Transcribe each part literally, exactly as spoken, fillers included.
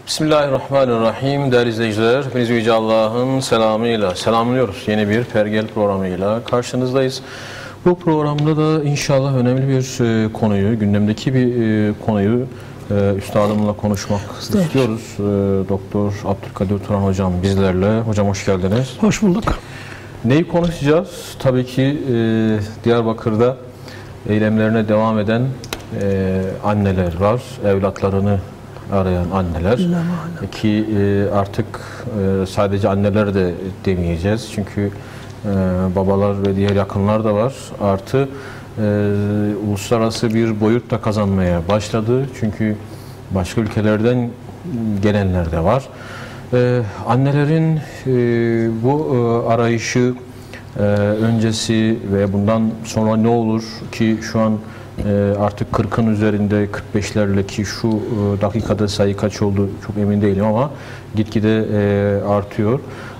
Bismillahirrahmanirrahim. Değerli izleyiciler, hepinizi Yüce Allah'ın selamıyla selamlıyoruz. Yeni bir Pergel programıyla karşınızdayız. Bu programda da inşallah önemli bir e, konuyu, gündemdeki bir e, konuyu e, üstadımla konuşmak istiyoruz. E, Doktor Abdülkadir Turan hocam bizlerle. Hocam hoş geldiniz. Hoş bulduk. Neyi konuşacağız? Tabii ki e, Diyarbakır'da eylemlerine devam eden e, anneler var. Evlatlarını arayan anneler ki e, artık e, sadece anneler de demeyeceğiz çünkü e, babalar ve diğer yakınlar da var. Artı e, uluslararası bir boyut da kazanmaya başladı çünkü başka ülkelerden gelenler de var. E, annelerin e, bu e, arayışı e, öncesi ve bundan sonra ne olur ki şu an artık kırkın üzerinde, kırk beşlerle ki şu dakikada sayı kaç oldu çok emin değilim ama gitgide artıyor.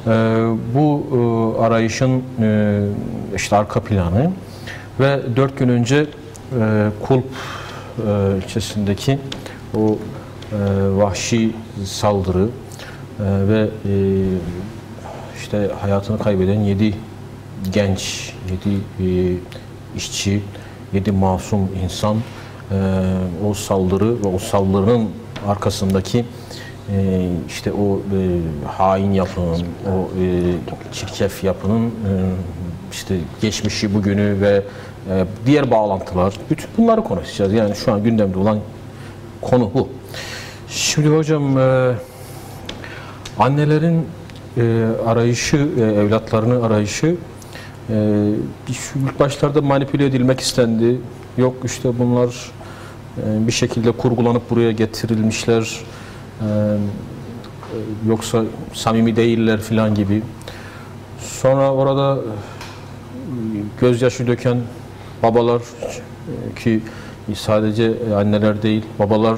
Bu arayışın işte arka planı ve dört gün önce Kulp ilçesindeki o vahşi saldırı ve işte hayatını kaybeden yedi genç, yedi işçi, yedi masum insan e, o saldırı ve o saldırının arkasındaki e, işte o e, hain yapının, o e, çirkef yapının e, işte geçmişi, bugünü ve e, diğer bağlantılar, bütün bunları konuşacağız. Yani şu an gündemde olan konu bu. Şimdi hocam e, annelerin e, arayışı, e, evlatlarının arayışı Ee, ilk başlarda manipüle edilmek istendi. Yok işte bunlar e, bir şekilde kurgulanıp buraya getirilmişler. E, yoksa samimi değiller filan gibi. Sonra orada gözyaşı döken babalar e, ki sadece anneler değil, babalar e,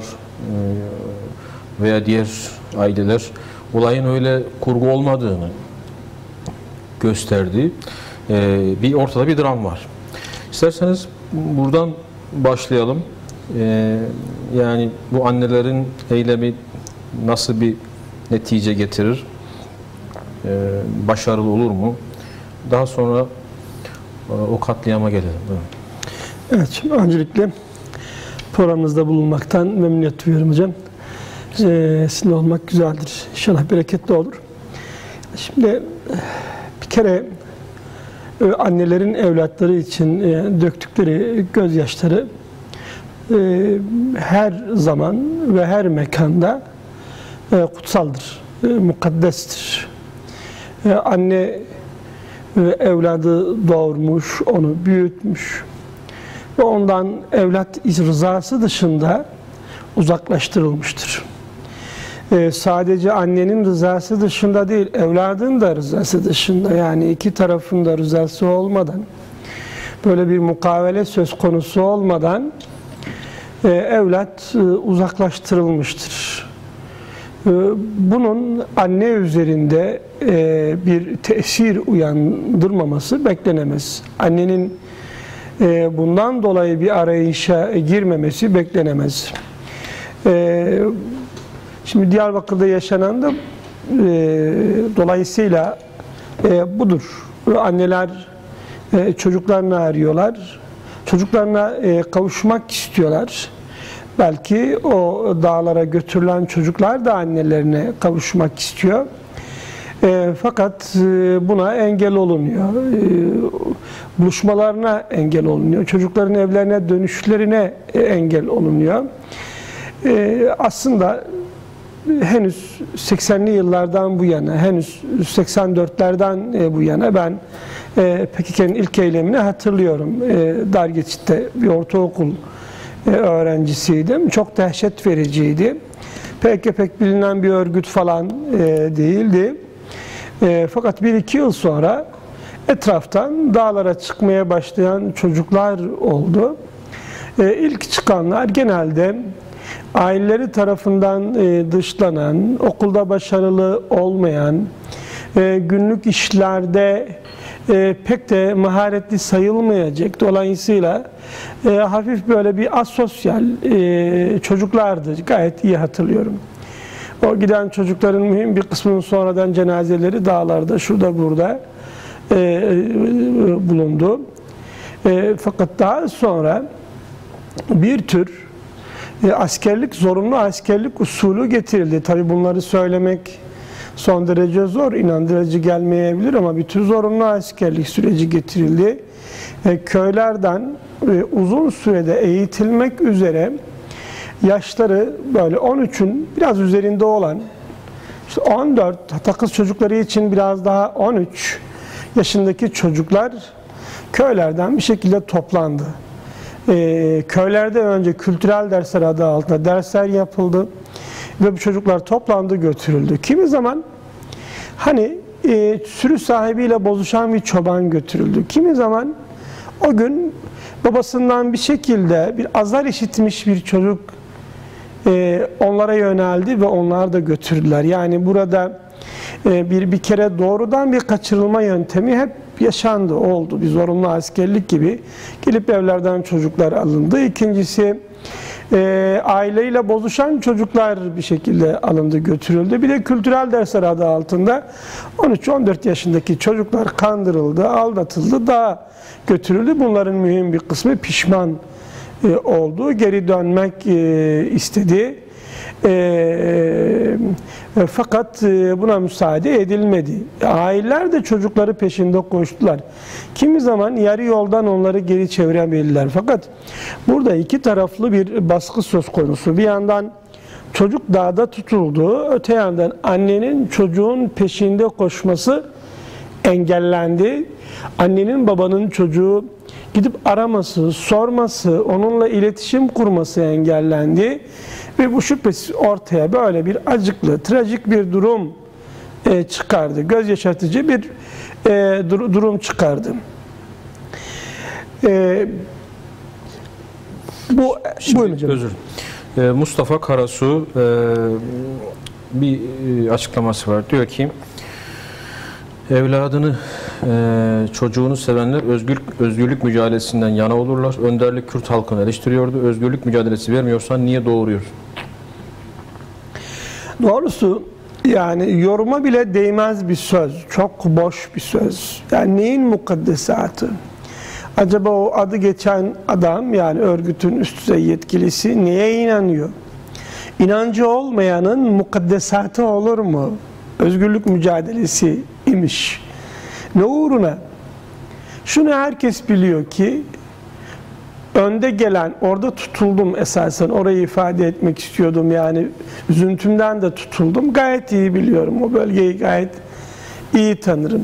veya diğer aileler olayın öyle kurgu olmadığını gösterdi. Ee, bir ortada bir dram var. İsterseniz buradan başlayalım. Ee, yani bu annelerin eylemi nasıl bir netice getirir? Ee, başarılı olur mu? Daha sonra e, o katliama gelelim. Evet, şimdi öncelikle programınızda bulunmaktan memnuniyet duyuyorum hocam. Ee, sizinle olmak güzeldir. İnşallah bereketli olur. Şimdi bir kere annelerin evlatları için döktükleri gözyaşları her zaman ve her mekanda kutsaldır, mukaddestir. Anne evladı doğurmuş, onu büyütmüş ve ondan evlat rızası dışında uzaklaştırılmıştır. Ee, sadece annenin rızası dışında değil, evladın da rızası dışında, yani iki tarafın da rızası olmadan, böyle bir mukavele söz konusu olmadan e, evlat e, uzaklaştırılmıştır. E, bunun anne üzerinde e, bir tesir uyandırmaması beklenemez. Annenin e, bundan dolayı bir arayışa girmemesi beklenemez. E, Şimdi Diyarbakır'da yaşanan da e, dolayısıyla e, budur. Anneler e, çocuklarını arıyorlar. Çocuklarına e, kavuşmak istiyorlar. Belki o dağlara götürülen çocuklar da annelerine kavuşmak istiyor. E, fakat e, buna engel olunuyor. E, buluşmalarına engel olunuyor. Çocukların evlerine dönüşlerine e, engel olunuyor. E, aslında henüz seksenli yıllardan bu yana, henüz seksen dörtlerden bu yana ben e, P K K'nin ilk eylemini hatırlıyorum. E, Dargeçit'te bir ortaokul e, öğrencisiydim. Çok dehşet vericiydi. P K K pek bilinen bir örgüt falan e, değildi. E, fakat bir iki yıl sonra etraftan dağlara çıkmaya başlayan çocuklar oldu. E, ilk çıkanlar genelde aileleri tarafından dışlanan, okulda başarılı olmayan, günlük işlerde pek de maharetli sayılmayacak. Dolayısıyla hafif böyle bir asosyal çocuklardı. Gayet iyi hatırlıyorum. O giden çocukların mühim bir kısmının sonradan cenazeleri dağlarda, şurada burada e, e, bulundu. E, fakat daha sonra bir tür e, askerlik, zorunlu askerlik usulü getirildi. Tabi bunları söylemek son derece zor, inandırıcı gelmeyebilir ama bir tür zorunlu askerlik süreci getirildi. E, köylerden e, uzun sürede eğitilmek üzere yaşları böyle on üçün biraz üzerinde olan, işte on dört, hatta kız çocukları için biraz daha on üç yaşındaki çocuklar köylerden bir şekilde toplandı. Ee, köylerde önce kültürel dersler adı altında dersler yapıldı ve bu çocuklar toplandı, götürüldü. Kimi zaman hani e, sürü sahibiyle bozuşan bir çoban götürüldü. Kimi zaman o gün babasından bir şekilde bir azar işitmiş bir çocuk e, onlara yöneldi ve onlar da götürdüler. Yani burada e, bir bir kere doğrudan bir kaçırılma yöntemi hep yaşandı, oldu. Bir zorunlu askerlik gibi gelip evlerden çocuklar alındı. İkincisi e, aileyle bozuşan çocuklar bir şekilde alındı, götürüldü. Bir de kültürel dersler adı altında on üç on dört yaşındaki çocuklar kandırıldı, aldatıldı, daha götürüldü. Bunların mühim bir kısmı pişman e, oldu, geri dönmek e, istedi. E, e, fakat e, buna müsaade edilmedi. Aileler de çocukları peşinde koştular. Kimi zaman yarı yoldan onları geri çevirebildiler. Fakat burada iki taraflı bir baskı söz konusu. Bir yandan çocuk dağda tutuldu, öte yandan annenin çocuğun peşinde koşması engellendi. Annenin babanın çocuğu gidip araması, sorması, onunla iletişim kurması engellendi. Ve bu şüphesiz ortaya böyle bir acıklı, trajik bir durum e, çıkardı. Göz yaşartıcı bir e, dur durum çıkardı. E, bu Şimdi, buyurun hocam. özür dilerim. E, Mustafa Karasu e, bir e, açıklaması var. Diyor ki evladını, e, çocuğunu sevenler özgürlük, özgürlük mücadelesinden yana olurlar. Önderlik Kürt halkını eleştiriyordu. Özgürlük mücadelesi vermiyorsan niye doğuruyor? Doğrusu yani yoruma bile değmez bir söz. Çok boş bir söz. Yani neyin mukaddesatı? Acaba o adı geçen adam, yani örgütün üst düzey yetkilisi neye inanıyor? İnancı olmayanın mukaddesatı olur mu? Özgürlük mücadelesi imiş. Ne uğruna? Şunu herkes biliyor ki önde gelen, orada tutuldum esasen, orayı ifade etmek istiyordum, yani üzüntümden de tutuldum. Gayet iyi biliyorum, o bölgeyi gayet iyi tanırım.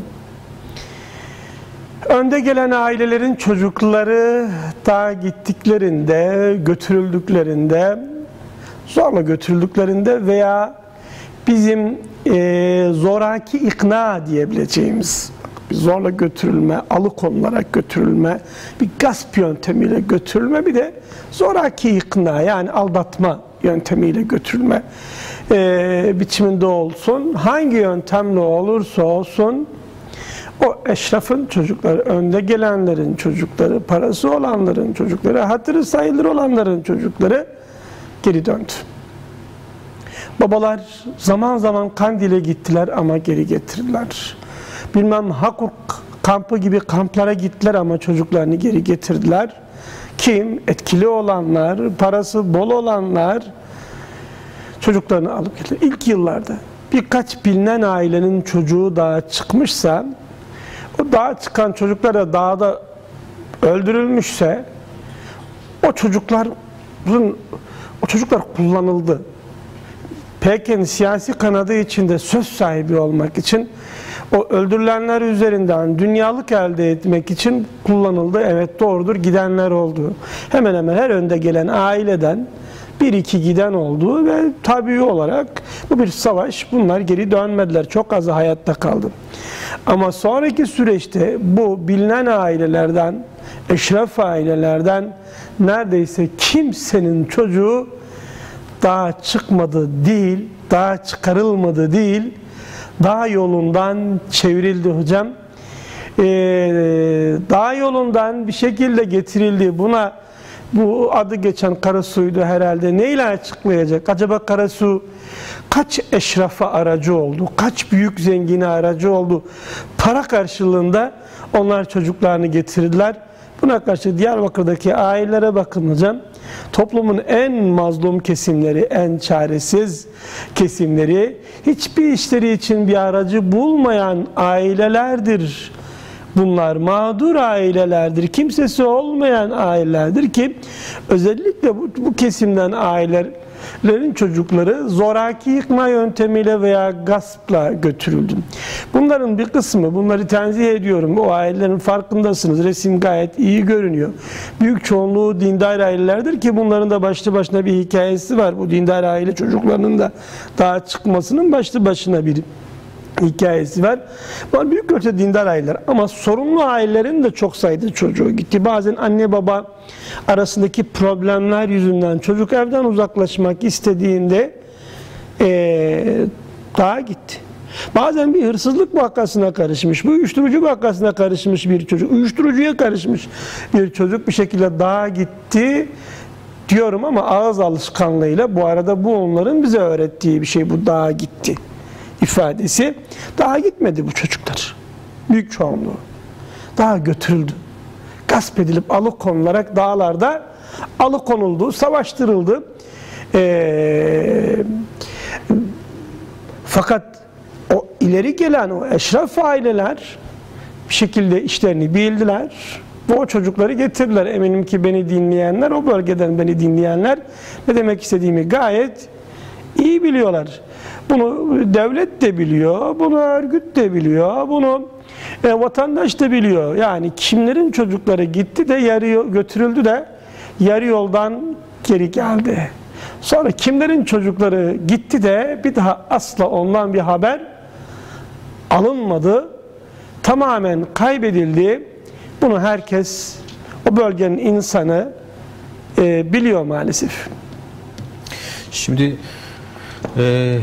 Önde gelen ailelerin çocukları daha gittiklerinde, götürüldüklerinde, zorla götürüldüklerinde veya bizim e, zoraki ikna diyebileceğimiz, zorla götürülme, alıkonularak götürülme, bir gasp yöntemiyle götürülme, bir de zoraki ikna, yani aldatma yöntemiyle götürülme e, biçiminde olsun. Hangi yöntemle olursa olsun o eşrafın çocukları, önde gelenlerin çocukları, parası olanların çocukları, hatırı sayılır olanların çocukları geri döndü. Babalar zaman zaman Kandil'e gittiler ama geri getirdiler. Bilmem Hakuk kampı gibi kamplara gittiler ama çocuklarını geri getirdiler. Kim? Etkili olanlar, parası bol olanlar çocuklarını alıp getirdiler. İlk yıllarda birkaç bilinen ailenin çocuğu dağa çıkmışsa, o dağa çıkan çocuklar da dağda öldürülmüşse, o çocukların o çocuklar kullanıldı. P K K'nin siyasi kanadı içinde söz sahibi olmak için, o öldürülenler üzerinden dünyalık elde etmek için kullanıldı. Evet, doğrudur, gidenler oldu. Hemen hemen her önde gelen aileden bir iki giden oldu ve tabii olarak bu bir savaş, bunlar geri dönmediler. Çok azı hayatta kaldı. Ama sonraki süreçte bu bilinen ailelerden, eşraf ailelerden neredeyse kimsenin çocuğu dağa çıkmadı değil, dağa çıkarılmadı değil, dağ yolundan çevrildi hocam. Ee, dağ yolundan bir şekilde getirildi. Buna bu adı geçen Karasu'ydu herhalde. Neyle açıklayacak? Acaba Karasu kaç eşrafa aracı oldu, kaç büyük zengine aracı oldu. Para karşılığında onlar çocuklarını getirdiler. Buna karşı Diyarbakır'daki ailelere bakılınca toplumun en mazlum kesimleri, en çaresiz kesimleri, hiçbir işleri için bir aracı bulmayan ailelerdir. Bunlar mağdur ailelerdir, kimsesi olmayan ailelerdir ki özellikle bu, bu kesimden ailelerin çocukları zoraki yıkma yöntemiyle veya gaspla götürüldü. Bunların bir kısmı, bunları tenzih ediyorum, o ailelerin farkındasınız, resim gayet iyi görünüyor. Büyük çoğunluğu dindar ailelerdir ki bunların da başlı başına bir hikayesi var. Bu dindar aile çocuklarının da daha çıkmasının başlı başına bir hikayesi var. Bunlar büyük ölçüde dindar aileler ama sorunlu ailelerin de çok sayıda çocuğu gitti. Bazen anne baba arasındaki problemler yüzünden çocuk evden uzaklaşmak istediğinde ee, daha gitti. Bazen bir hırsızlık vakasına karışmış, bu uyuşturucu vakasına karışmış bir çocuk, uyuşturucuya karışmış bir çocuk bir şekilde daha gitti diyorum ama ağız alışkanlığıyla. Bu arada bu onların bize öğrettiği bir şey, bu daha gitti ifadesi. Daha gitmedi bu çocuklar. Büyük çoğunluğu. Daha götürüldü. Gasp edilip alıkonularak dağlarda alıkonuldu, savaştırıldı. Ee, fakat o ileri gelen o eşraf aileler bir şekilde işlerini bildiler. Ve o çocukları getirdiler. Eminim ki beni dinleyenler, o bölgeden beni dinleyenler ne demek istediğimi gayet iyi biliyorlar. Bunu devlet de biliyor, bunu örgüt de biliyor, bunu e, vatandaş da biliyor. Yani kimlerin çocukları gitti de yarı götürüldü de yarı yoldan geri geldi. Sonra kimlerin çocukları gitti de bir daha asla ondan bir haber alınmadı. Tamamen kaybedildi. Bunu herkes, o bölgenin insanı e, biliyor maalesef. Şimdi e,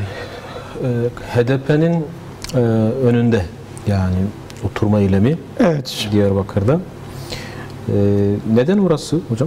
H D P'nin e, önünde yani oturma eylemi evet. Diyarbakır'da. E, neden orası hocam?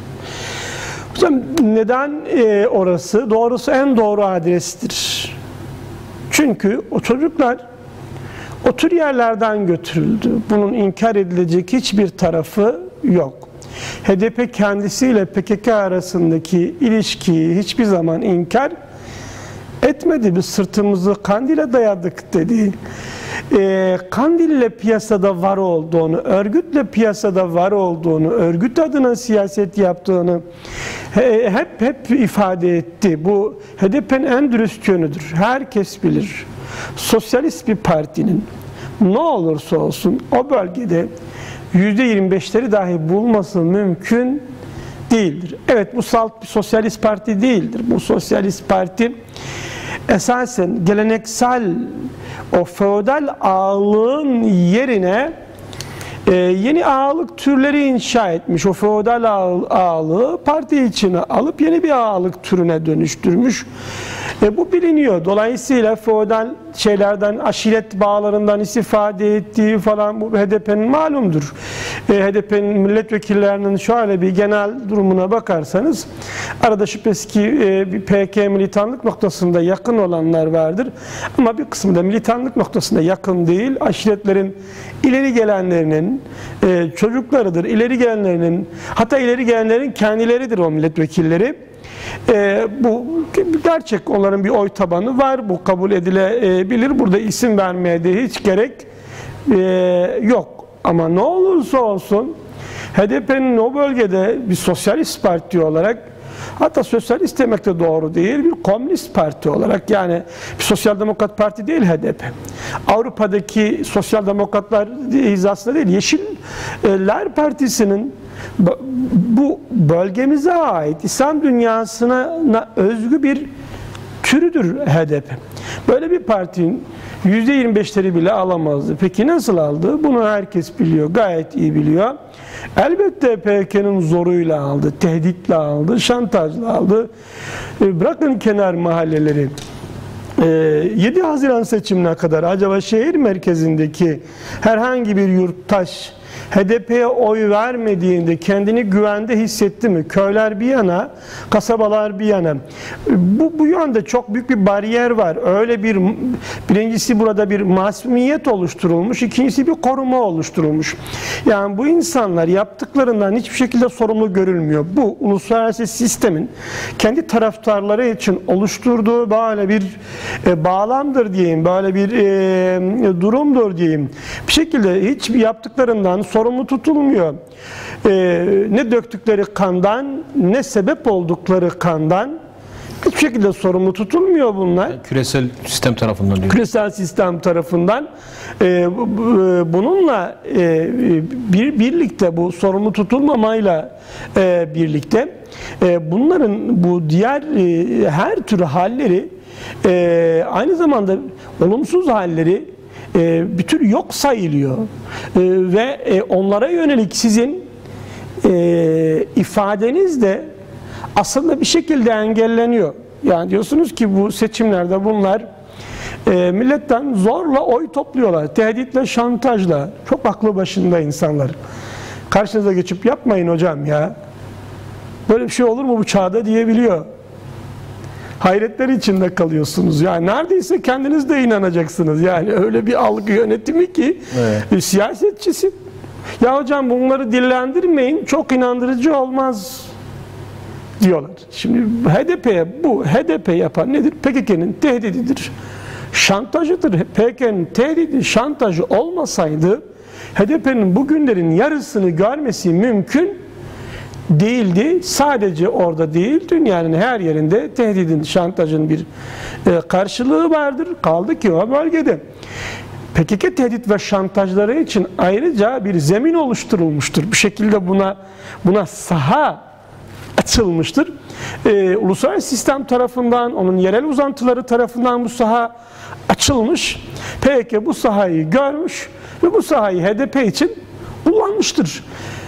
Hocam neden e, orası? Doğrusu en doğru adrestir. Çünkü o çocuklar o tür yerlerden götürüldü. Bunun inkar edilecek hiçbir tarafı yok. H D P kendisiyle P K K arasındaki ilişkiyi hiçbir zaman inkar etmedi. Biz sırtımızı Kandil'e dayadık dedi. E, Kandil'le piyasada var olduğunu, örgütle piyasada var olduğunu, örgüt adına siyaset yaptığını he, hep hep ifade etti. Bu H D P'nin en dürüst yönüdür. Herkes bilir. Sosyalist bir partinin ne olursa olsun o bölgede yüzde yirmi beşleri dahi bulması mümkün değildir. Evet, bu salt bir sosyalist parti değildir. Bu sosyalist parti esasen geleneksel o feodal ağalığın yerine e, yeni ağalık türleri inşa etmiş. O feodal ağalığı parti içine alıp yeni bir ağalık türüne dönüştürmüş. E, bu biliniyor. Dolayısıyla feodal şeylerden, aşiret bağlarından istifade ettiği falan bu H D P'nin malumdur. E, H D P'nin milletvekillerinin şöyle bir genel durumuna bakarsanız arada şüphesiz ki e, bir P K K militanlık noktasında yakın olanlar vardır. Ama bir kısmı da militanlık noktasında yakın değil. Aşiretlerin ileri gelenlerinin e, çocuklarıdır. İleri gelenlerinin, hatta ileri gelenlerin kendileridir o milletvekilleri. E, bu gerçek, onların bir oy tabanı var, bu kabul edilebilir. Burada isim vermeye de hiç gerek e, yok. Ama ne olursa olsun H D P'nin o bölgede bir sosyalist parti olarak, hatta sosyalist demek de doğru değil, bir komünist parti olarak, yani bir sosyal demokrat parti değil H D P. Avrupa'daki sosyal demokratlar hizasında değil, Yeşiller Partisi'nin bu bölgemize ait İslam dünyasına özgü bir türüdür H D P. Böyle bir partinin yüzde yirmi beşleri bile alamazdı. Peki nasıl aldı? Bunu herkes biliyor, gayet iyi biliyor. Elbette P K K'nın zoruyla aldı, tehditle aldı, şantajla aldı. Bırakın kenar mahalleleri. yedi Haziran seçimine kadar acaba şehir merkezindeki herhangi bir yurttaş H D P'ye oy vermediğinde kendini güvende hissetti mi? Köyler bir yana, kasabalar bir yana. Bu, bu yönde çok büyük bir bariyer var. Öyle bir, birincisi burada bir masumiyet oluşturulmuş, ikincisi bir koruma oluşturulmuş. Yani bu insanlar yaptıklarından hiçbir şekilde sorumlu görülmüyor. Bu uluslararası sistemin kendi taraftarları için oluşturduğu böyle bir e, bağlamdır diyeyim, böyle bir e, durumdur diyeyim. Bir şekilde hiçbir yaptıklarından sorumlu tutulmuyor. E, ne döktükleri kandan, ne sebep oldukları kandan hiçbir şekilde sorumlu tutulmuyor bunlar. Yani küresel sistem tarafından diyor. Küresel sistem tarafından. E, bununla e, bir birlikte bu sorumlu tutulmamayla e, birlikte e, bunların bu diğer e, her tür halleri e, aynı zamanda olumsuz halleri e, bir tür yok sayılıyor. E, ve e, onlara yönelik sizin e, ifadeniz de aslında bir şekilde engelleniyor. Yani diyorsunuz ki bu seçimlerde bunlar e, milletten zorla oy topluyorlar. Tehditle, şantajla. Çok aklı başında insanlar. Karşınıza geçip yapmayın hocam ya. Böyle bir şey olur mu bu çağda diyebiliyor. Hayretler içinde kalıyorsunuz. Yani neredeyse kendiniz de inanacaksınız. Yani öyle bir algı yönetimi ki evet. Siyasetçisi. Ya hocam bunları dillendirmeyin, çok inandırıcı olmaz diyorlar. Şimdi H D P'ye bu H D P yapan nedir? P K K'nin tehdididir. Şantajıdır. P K K'nin tehdidi, şantajı olmasaydı H D P'nin bugünlerin yarısını görmesi mümkün değildi. Sadece orada değil, dünyanın her yerinde tehdidin, şantajın bir e, karşılığı vardır. Kaldı ki o bölgede P K K tehdit ve şantajları için ayrıca bir zemin oluşturulmuştur. Bir şekilde buna buna saha açılmıştır. Ee, uluslararası sistem tarafından, onun yerel uzantıları tarafından bu saha açılmış. P K K bu sahayı görmüş ve bu sahayı H D P için kullanmıştır.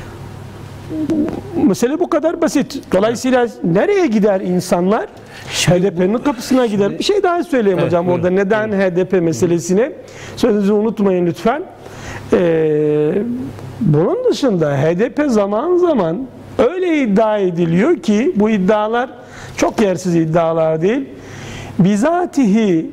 Mesele bu kadar basit. Dolayısıyla nereye gider insanlar? H D P'nin kapısına gider. Bir şey daha söyleyeyim evet, hocam buyurun. Orada neden H D P meselesine. Sözünüzü unutmayın lütfen. Ee, bunun dışında H D P zaman zaman öyle iddia ediliyor ki bu iddialar çok yersiz iddialar değil. Bizatihi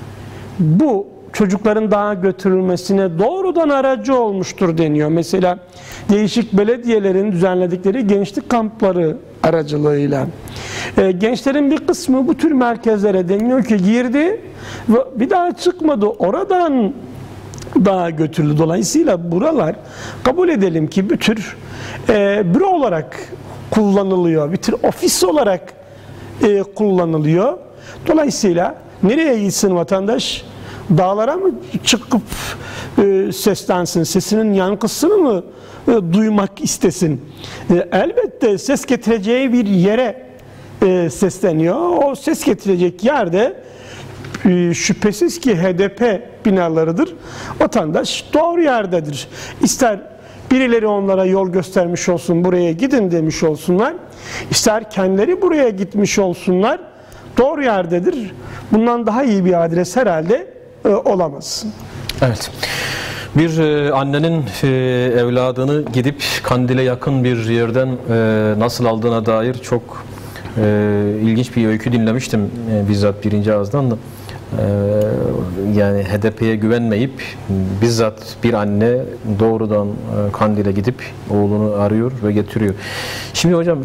bu çocukların daha götürülmesine doğrudan aracı olmuştur deniyor. Mesela değişik belediyelerin düzenledikleri gençlik kampları aracılığıyla. E, gençlerin bir kısmı bu tür merkezlere deniyor ki girdi ve bir daha çıkmadı. Oradan daha götürüldü. Dolayısıyla buralar kabul edelim ki bir tür e, büro olarak kullanılıyor. Bir tür ofis olarak e, kullanılıyor. Dolayısıyla nereye gitsin vatandaş? Dağlara mı çıkıp e, seslensin? Sesinin yankısını mı e, duymak istesin? E, elbette ses getireceği bir yere e, sesleniyor. O ses getirecek yerde e, şüphesiz ki H D P binalarıdır. Vatandaş doğru yerdedir. İster birileri onlara yol göstermiş olsun, buraya gidin demiş olsunlar. İster kendileri buraya gitmiş olsunlar. Doğru yerdedir. Bundan daha iyi bir adres herhalde e, olamaz. Evet. Bir e, annenin e, evladını gidip Kandil'e yakın bir yerden e, nasıl aldığına dair çok e, ilginç bir öykü dinlemiştim e, bizzat birinci ağızdan da. E, yani H D P'ye güvenmeyip bizzat bir anne doğrudan e, Kandil'e gidip oğlunu arıyor ve getiriyor. Şimdi hocam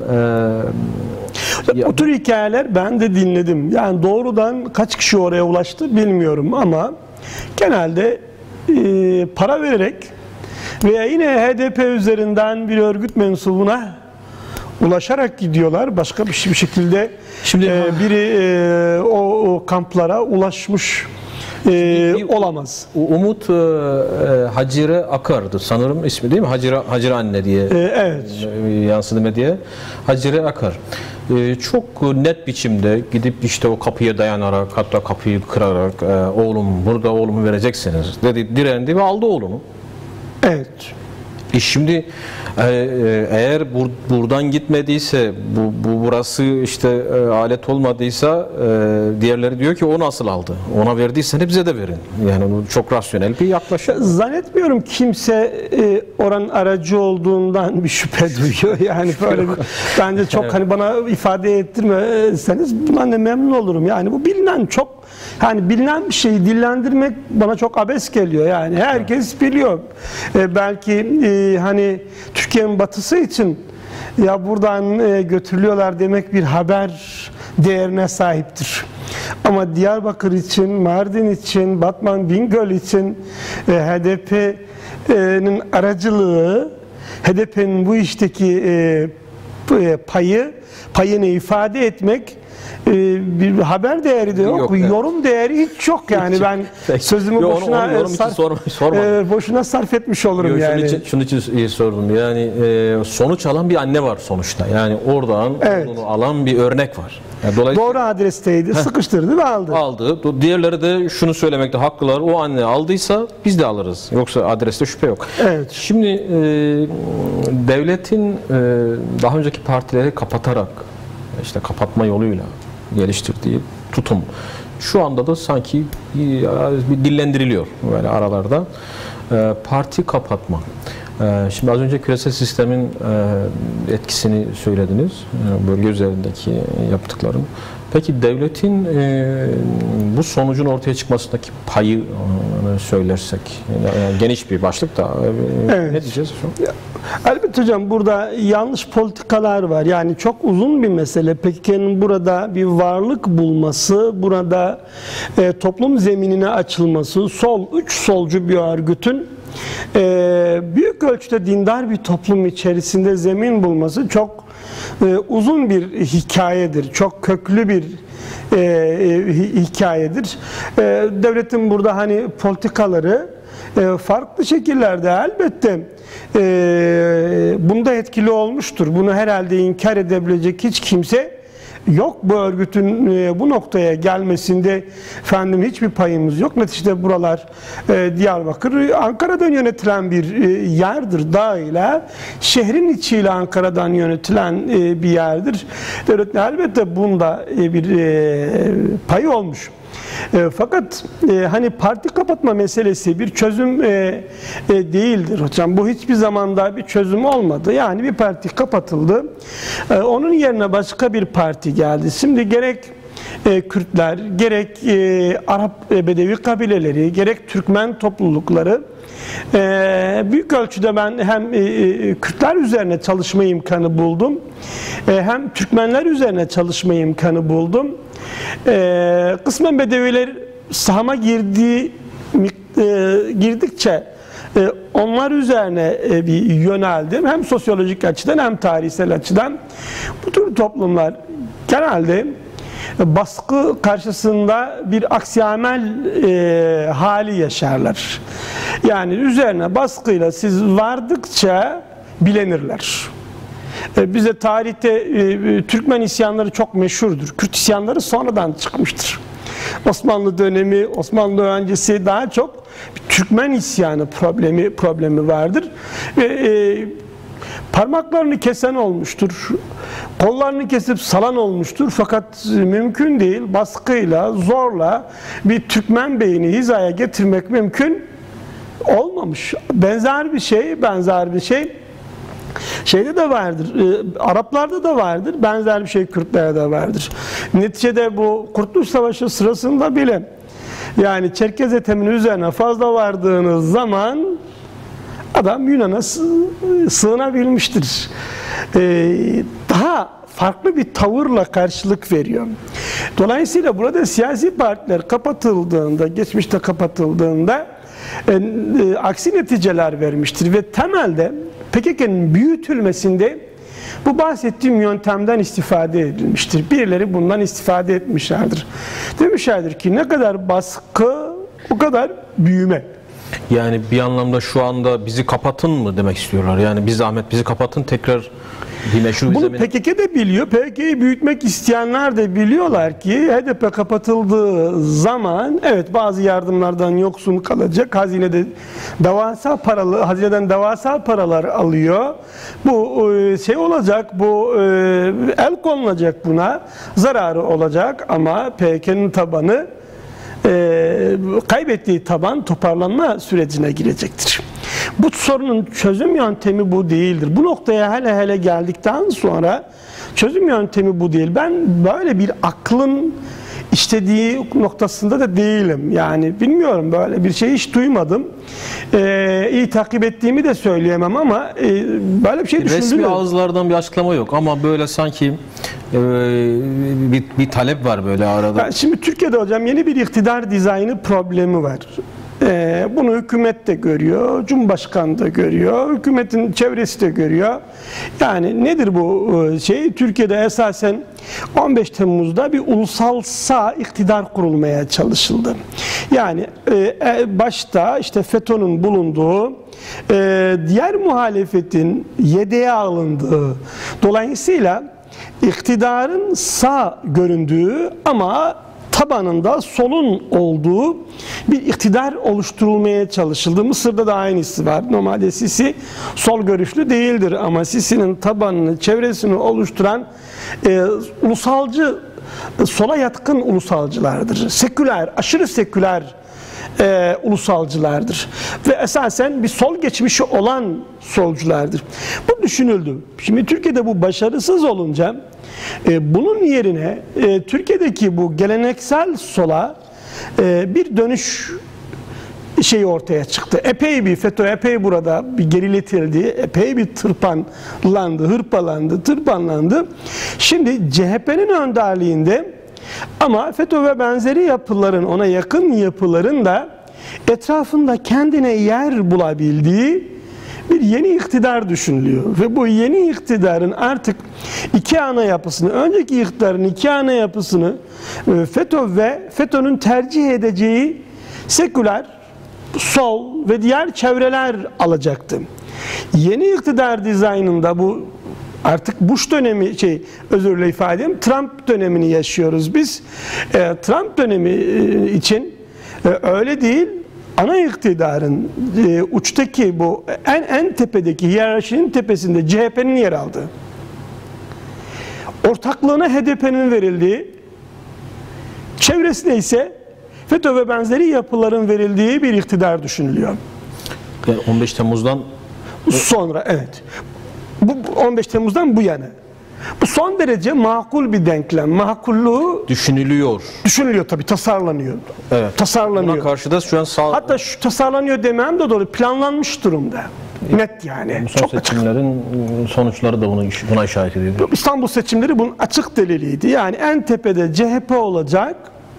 e, bu tür hikayeler ben de dinledim. Yani doğrudan kaç kişi oraya ulaştı bilmiyorum ama genelde e, para vererek veya yine H D P üzerinden bir örgüt mensubuna ulaşarak gidiyorlar. Başka bir şekilde şimdi e, biri e, o, o kamplara ulaşmış e, olamaz. Umut e, Hacire Akar'dı sanırım ismi değil mi? Hacire, Hacire anne diye e, evet. yansıdı medyaya. Hacire Akar. E, çok net biçimde gidip işte o kapıya dayanarak, hatta kapıyı kırarak e, oğlum burada oğlumu vereceksiniz dedi, direndi ve aldı oğlunu. Evet. E şimdi e, eğer bur, buradan gitmediyse, bu, bu burası işte e, alet olmadıysa, e, diğerleri diyor ki o nasıl aldı? Ona verdiysen bize de verin. Yani bu çok rasyonel bir yaklaşım. Zannetmiyorum kimse e, oranın aracı olduğundan bir şüphe duyuyor. Yani böyle bir, bence çok Evet. hani bana ifade ettirmeseniz bundan da memnun olurum. Yani bu bilinen çok, hani bilinen bir şeyi dillendirmek bana çok abes geliyor. Yani herkes biliyor. E, belki e, hani Türkiye'nin batısı için ya buradan e, götürülüyorlar demek bir haber değerine sahiptir. Ama Diyarbakır için, Mardin için, Batman, Bingöl için e, H D P'nin aracılığı, H D P'nin bu işteki e, payı, payını ifade etmek e, bir haber değeri de yok, Yok, bir evet. yorum değeri hiç yok yani. Hiç. Ben Peki. sözümü Yo, onu- boşuna onu yorum için sarf, sorma- sormadım. e, boşuna sarf etmiş olurum Yo, yani. Şunun için, şunun için iyi sordum. Yani e, sonuç alan bir anne var sonuçta. Yani oradan Evet. onu alan bir örnek var. Yani dolayısıyla Doğru adresteydi, sıkıştırdı ve aldı. aldı. Diğerleri de şunu söylemekte haklılar. O anne aldıysa biz de alırız. Yoksa adreste şüphe yok. Evet. Şimdi e, devletin e, daha önceki partileri kapatarak, işte kapatma yoluyla geliştirdiği tutum şu anda da sanki bir dillendiriliyor böyle aralarda. E, parti kapatma. E, şimdi az önce küresel sistemin e, etkisini söylediniz. E, bölge üzerindeki yaptıkların. Peki devletin e, bu sonucun ortaya çıkmasındaki payı e, söylersek, yani geniş bir başlık da e, Evet. ne diyeceğiz? Elbette hocam, burada yanlış politikalar var. Yani çok uzun bir mesele. P K K'nın burada bir varlık bulması, burada e, toplum zeminine açılması, sol, üç solcu bir örgütün e, büyük ölçüde dindar bir toplum içerisinde zemin bulması çok e, uzun bir hikayedir. Çok köklü bir e, e, hikayedir. E, devletin burada hani politikaları e, farklı şekillerde elbette e, bunda etkili olmuştur. Bunu herhalde inkar edebilecek hiç kimse yok. Bu örgütün e, bu noktaya gelmesinde efendim hiçbir payımız yok. Neticede buralar e, Diyarbakır Ankara'dan yönetilen bir e, yerdir. Dağıyla, şehrin içiyle Ankara'dan yönetilen e, bir yerdir. Devlet elbette bunda e, bir e, payı olmuş. E, fakat e, hani parti kapatma meselesi bir çözüm e, e, değildir hocam. Bu hiçbir zamanda bir çözüm olmadı. Yani bir parti kapatıldı. E, onun yerine başka bir parti geldi. Şimdi gerek e, Kürtler, gerek e, Arap e, Bedevi kabileleri, gerek Türkmen toplulukları e, büyük ölçüde ben hem e, Kürtler üzerine çalışma imkanı buldum, e, hem Türkmenler üzerine çalışma imkanı buldum. Ee, kısmen Bedeviler sahama girdiği, e, girdikçe e, onlar üzerine e, bir yöneldim. Hem sosyolojik açıdan hem tarihsel açıdan. Bu tür toplumlar genelde baskı karşısında bir aksiyamel e, hali yaşarlar. Yani üzerine baskıyla siz vardıkça bilenirler. Bize tarihte e, Türkmen isyanları çok meşhurdur. Kürt isyanları sonradan çıkmıştır. Osmanlı dönemi, Osmanlı öncesi daha çok bir Türkmen isyanı problemi problemi vardır. Ve e, parmaklarını kesen olmuştur. Kollarını kesip salan olmuştur. Fakat mümkün değil. Baskıyla, zorla bir Türkmen beyini hizaya getirmek mümkün olmamış. Benzer bir şey, benzer bir şey şeyde de vardır, e, Araplarda da vardır, benzer bir şey Kürtlerde de vardır. Neticede bu Kurtuluş Savaşı sırasında bile yani Çerkez eteminin üzerine fazla vardığınız zaman adam Yunan'a sığınabilmiştir. E, daha farklı bir tavırla karşılık veriyor. Dolayısıyla burada siyasi partiler kapatıldığında, geçmişte kapatıldığında e, e, aksi neticeler vermiştir ve temelde P K K'nın büyütülmesinde bu bahsettiğim yöntemden istifade edilmiştir. Birileri bundan istifade etmişlerdir. Demişlerdir ki ne kadar baskı o kadar büyüme. Yani bir anlamda şu anda bizi kapatın mı demek istiyorlar? Yani bir zahmet bizi kapatın, tekrar Bir meşru bir Bunu zemin. P K K de biliyor. P K K'yi büyütmek isteyenler de biliyorlar ki H D P kapatıldığı zaman evet bazı yardımlardan yoksun kalacak. Hazinede devasa paralı, hazineden devasa paralar alıyor. Bu e, şey olacak, bu e, el konulacak buna. Zararı olacak ama P K K'nin tabanı e, kaybettiği taban toparlanma sürecine girecektir. Bu sorunun çözüm yöntemi bu değildir. Bu noktaya hele hele geldikten sonra çözüm yöntemi bu değil. Ben böyle bir aklın işlediği noktasında da değilim. Yani bilmiyorum, böyle bir şey hiç duymadım. Ee, iyi takip ettiğimi de söyleyemem ama e, böyle bir şey düşündüm. Resmi ağızlardan bir açıklama yok ama böyle sanki e, bir, bir talep var böyle arada. Yani şimdi Türkiye'de hocam yeni bir iktidar dizaynı problemi var. Ee, bunu hükümet de görüyor, Cumhurbaşkanı da görüyor, hükümetin çevresi de görüyor. Yani nedir bu şey? Türkiye'de esasen on beş Temmuz'da bir ulusal sağ iktidar kurulmaya çalışıldı. Yani e, başta işte FETÖ'nün bulunduğu, e, diğer muhalefetin yedeğe alındığı, dolayısıyla iktidarın sağ göründüğü ama tabanında solun olduğu bir iktidar oluşturulmaya çalışıldı. Mısır'da da aynısı var. Normalde Sisi sol görüşlü değildir ama Sisi'nin tabanını, çevresini oluşturan e, ulusalcı, sola yatkın ulusalcılardır. Seküler, aşırı seküler e, ulusalcılardır. Ve esasen bir sol geçmişi olan solculardır. Bu düşünüldü. Şimdi Türkiye'de bu başarısız olunca E, bunun yerine e, Türkiye'deki bu geleneksel sola e, bir dönüş şeyi ortaya çıktı. Epey bir FETÖ epey burada bir geriletildi, epey bir tırpanlandı, hırpalandı, tırpanlandı. Şimdi C H P'nin önderliğinde ama FETÖ ve benzeri yapıların, ona yakın yapıların da etrafında kendine yer bulabildiği bir yeni iktidar düşünülüyor ve bu yeni iktidarın artık iki ana yapısını, önceki iktidarın iki ana yapısını FETÖ ve FETÖ'nün tercih edeceği seküler, sol ve diğer çevreler alacaktı. Yeni iktidar dizaynında bu artık Bush dönemi, şey özür dilerim ifade edeyim, Trump dönemini yaşıyoruz biz. E, Trump dönemi için e, öyle değil. Ana iktidarın e, uçtaki bu en en tepedeki hiyerarşinin tepesinde C H P'nin yer aldığı, ortaklığına H D P'nin verildiği, çevresine ise FETÖ ve benzeri yapıların verildiği bir iktidar düşünülüyor. Yani on beş Temmuz'dan sonra evet. Bu on beş Temmuz'dan bu yana. Bu son derece makul bir denklem. Makulluğu düşünülüyor. Düşünülüyor tabii, tasarlanıyor. Evet. Tasarlanıyor. Buna karşı da şu an sağ... Hatta şu tasarlanıyor demem de doğru, planlanmış durumda. Net yani. Bu son Çok seçimlerin açık sonuçları da bunu, buna işaret ediyor. İstanbul seçimleri bunun açık deliliydi. Yani en tepede C H P olacak.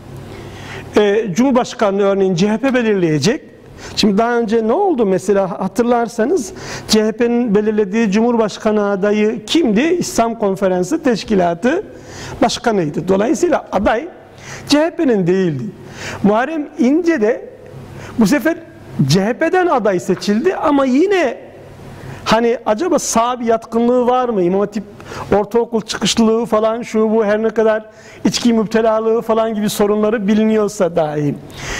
Ee, Cumhurbaşkanlığı örneğin C H P belirleyecek. Şimdi daha önce ne oldu mesela hatırlarsanız, C H P'nin belirlediği Cumhurbaşkanı adayı kimdi? İslam Konferansı Teşkilatı Başkanıydı. Dolayısıyla aday C H P'nin değildi. Muharrem İnce de bu sefer C H P'den aday seçildi ama yine hani acaba sağ bir yatkınlığı var mı? İmam Hatip ortaokul çıkışlılığı falan, şu bu, her ne kadar içki müptelalığı falan gibi sorunları biliniyorsa dahi.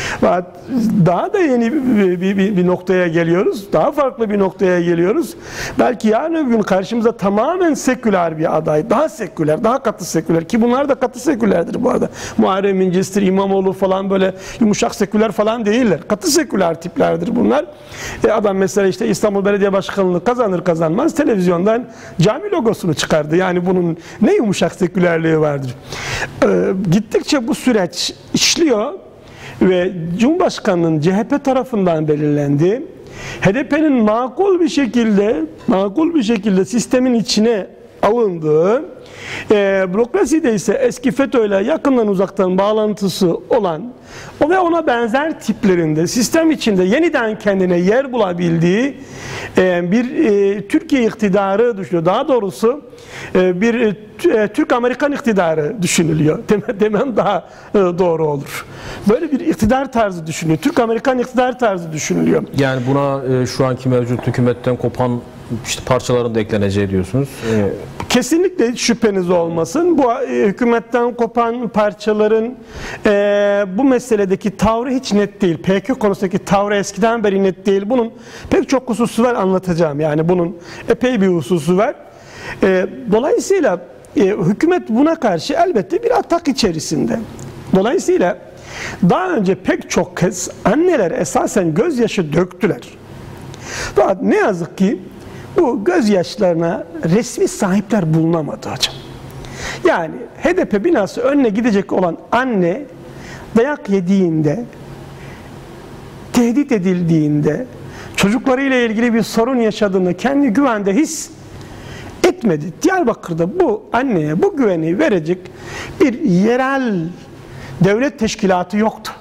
Daha da yeni bir, bir, bir, bir noktaya geliyoruz. Daha farklı bir noktaya geliyoruz. Belki yarın öbür gün karşımıza tamamen seküler bir aday. Daha seküler, daha katı seküler. Ki bunlar da katı sekülerdir bu arada. Muharrem İnce'stir, İmamoğlu falan böyle yumuşak seküler falan değiller. Katı seküler tiplerdir bunlar. E adam mesela işte İstanbul Belediye Başkanlığı kazanır kazanmaz televizyondan cami logosunu çıkardı. Yani bunun ne yumuşak sekülerliği vardır. Ee, gittikçe bu süreç işliyor ve Cumhurbaşkanı'nın C H P tarafından belirlendi. H D P'nin makul bir şekilde makul bir şekilde sistemin içine alındığı, e, bürokraside ise eski FETÖ ile yakından uzaktan bağlantısı olan o ve ona benzer tiplerinde sistem içinde yeniden kendine yer bulabildiği e, bir e, Türkiye iktidarı düşünüyor. Daha doğrusu e, bir e, Türk-Amerikan iktidarı düşünülüyor. Demem, demem daha e, doğru olur. Böyle bir iktidar tarzı düşünülüyor. Türk-Amerikan iktidar tarzı düşünülüyor. Yani buna e, şu anki mevcut hükümetten kopan işte parçaların da ekleneceği diyorsunuz. Ee, Kesinlikle hiç şüpheniz olmasın. Bu e, hükümetten kopan parçaların e, bu meseledeki tavrı hiç net değil. P K K konusundaki tavrı eskiden beri net değil. Bunun pek çok hususu var, anlatacağım. Yani bunun epey bir hususu var. E, dolayısıyla e, hükümet buna karşı elbette bir atak içerisinde. Dolayısıyla daha önce pek çok kez anneler esasen gözyaşı döktüler. Fakat ne yazık ki bu gözyaşlarına resmi sahipler bulunamadı hocam. Yani H D P binası önüne gidecek olan anne dayak yediğinde, tehdit edildiğinde, çocuklarıyla ilgili bir sorun yaşadığını kendi güvende his etmedi. Diyarbakır'da bu anneye bu güveni verecek bir yerel devlet teşkilatı yoktu.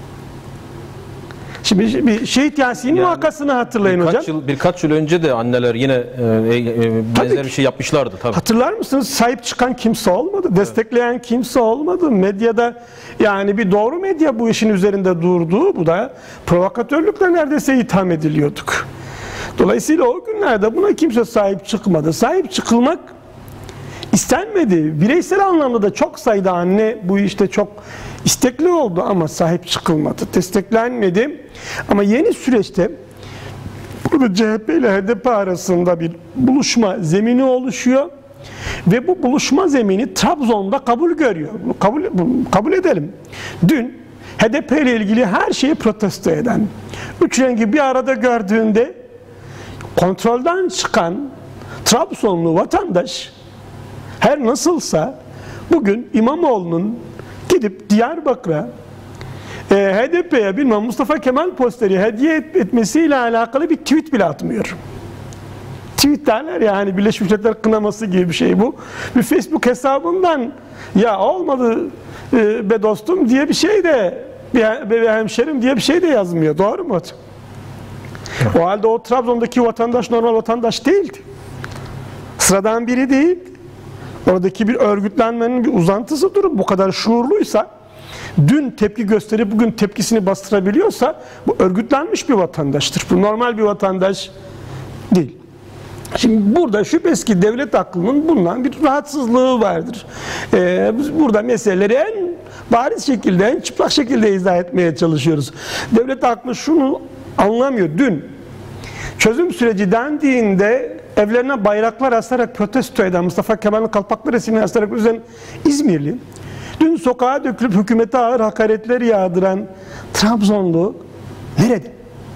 Şimdi bir Şehit Yasin'in Yani vakasını hatırlayın birkaç hocam. Yıl, birkaç yıl önce de anneler yine e, e, benzer bir şey yapmışlardı. Tabii. Hatırlar mısınız? Sahip çıkan kimse olmadı. Evet. Destekleyen kimse olmadı. Medyada yani bir doğru medya bu işin üzerinde durdu. Bu da provokatörlükle neredeyse itham ediliyorduk. Dolayısıyla o günlerde buna kimse sahip çıkmadı. Sahip çıkılmak istenmedi. Bireysel anlamda da çok sayıda anne bu işte çok istekli oldu ama sahip çıkılmadı. Desteklenmedi. Ama yeni süreçte burada C H P ile H D P arasında bir buluşma zemini oluşuyor ve bu buluşma zemini Trabzon'da kabul görüyor. Kabul, kabul edelim. Dün H D P ile ilgili her şeyi protesto eden, üç rengi bir arada gördüğünde kontrolden çıkan Trabzonlu vatandaş her nasılsa bugün İmamoğlu'nun gidip Diyarbakır'a e, H D P'ye bilmem Mustafa Kemal posteri hediye et, etmesiyle alakalı bir tweet bile atmıyor. Tweet derler ya hani Birleşmiş Milletler kınaması gibi bir şey bu. Bir Facebook hesabından ya olmadı e, be dostum diye bir şey de bir, be hemşerim diye bir şey de yazmıyor. Doğru mu hocam? O halde o Trabzon'daki vatandaş normal vatandaş değildi. Sıradan biri değil. Oradaki bir örgütlenmenin bir uzantısı durum. Bu kadar şuurluysa, dün tepki gösterip bugün tepkisini bastırabiliyorsa bu örgütlenmiş bir vatandaştır. Bu normal bir vatandaş değil. Şimdi burada şüphesiz ki devlet aklının bundan bir rahatsızlığı vardır. Ee, biz burada meseleleri en bariz şekilde, en çıplak şekilde izah etmeye çalışıyoruz. Devlet aklı şunu anlamıyor. Dün çözüm süreci dendiğinde evlerine bayraklar asarak protesto eden Mustafa Kemal'in kalpaklı resmini asarak üzen İzmirli, dün sokağa dökülüp hükümete ağır hakaretler yağdıran Trabzonlu nerede?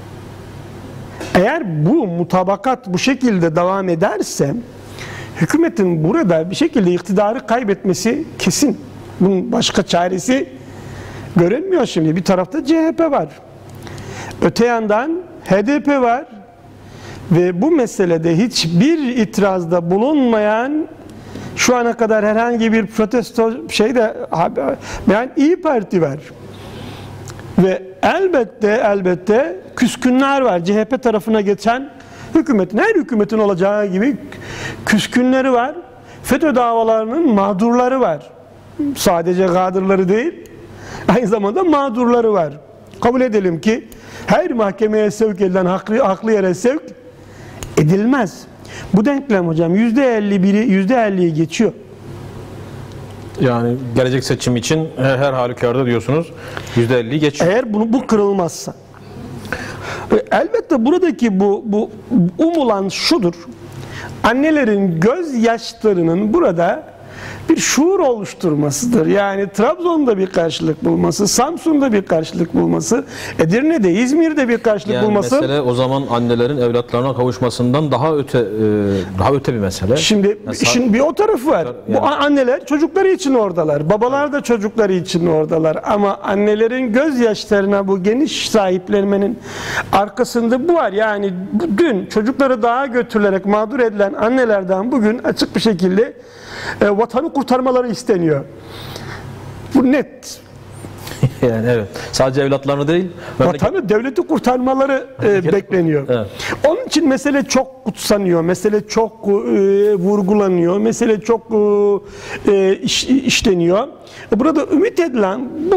Eğer bu mutabakat bu şekilde devam ederse hükümetin burada bir şekilde iktidarı kaybetmesi kesin. Bunun başka çaresi görünmüyor şimdi. Bir tarafta C H P var. Öte yandan H D P var. Ve bu meselede hiçbir itirazda bulunmayan, şu ana kadar herhangi bir protesto şeyde yani İYİ Parti var. Ve elbette elbette küskünler var. C H P tarafına geçen hükümetin, her hükümetin olacağı gibi küskünleri var. FETÖ davalarının mağdurları var. Sadece gâdırları değil, aynı zamanda mağdurları var. Kabul edelim ki her mahkemeye sevk edilen haklı, haklı yere sevk edilmez. Bu denklem hocam yüzde elli biri yüzde elliyi geçiyor. Yani gelecek seçim için her, her halükarda diyorsunuz yüzde elli geçiyor. Eğer bunu bu kırılmazsa. Elbette buradaki bu, bu umulan şudur. Annelerin gözyaşlarının burada bir şuur oluşturmasıdır. Yani Trabzon'da bir karşılık bulması, Samsun'da bir karşılık bulması, Edirne'de, İzmir'de bir karşılık yani bulması. Mesele o zaman annelerin evlatlarına kavuşmasından daha öte daha öte bir mesele. Şimdi yani işin bir o tarafı var. Yani. Bu anneler çocukları için oradalar. Babalar da çocukları için oradalar. Ama annelerin gözyaşlarına bu geniş sahiplenmenin arkasında bu var. Yani dün çocukları dağa götürülerek mağdur edilen annelerden bugün açık bir şekilde e, vatanı kurtarmaları isteniyor. Bu net. Yani evet. Sadece evlatlarını değil, vatanı, devleti kurtarmaları e, bekleniyor. Evet. Onun için mesele çok kutsanıyor, mesele çok e, vurgulanıyor, mesele çok e, iş, işleniyor. Burada ümit edilen bu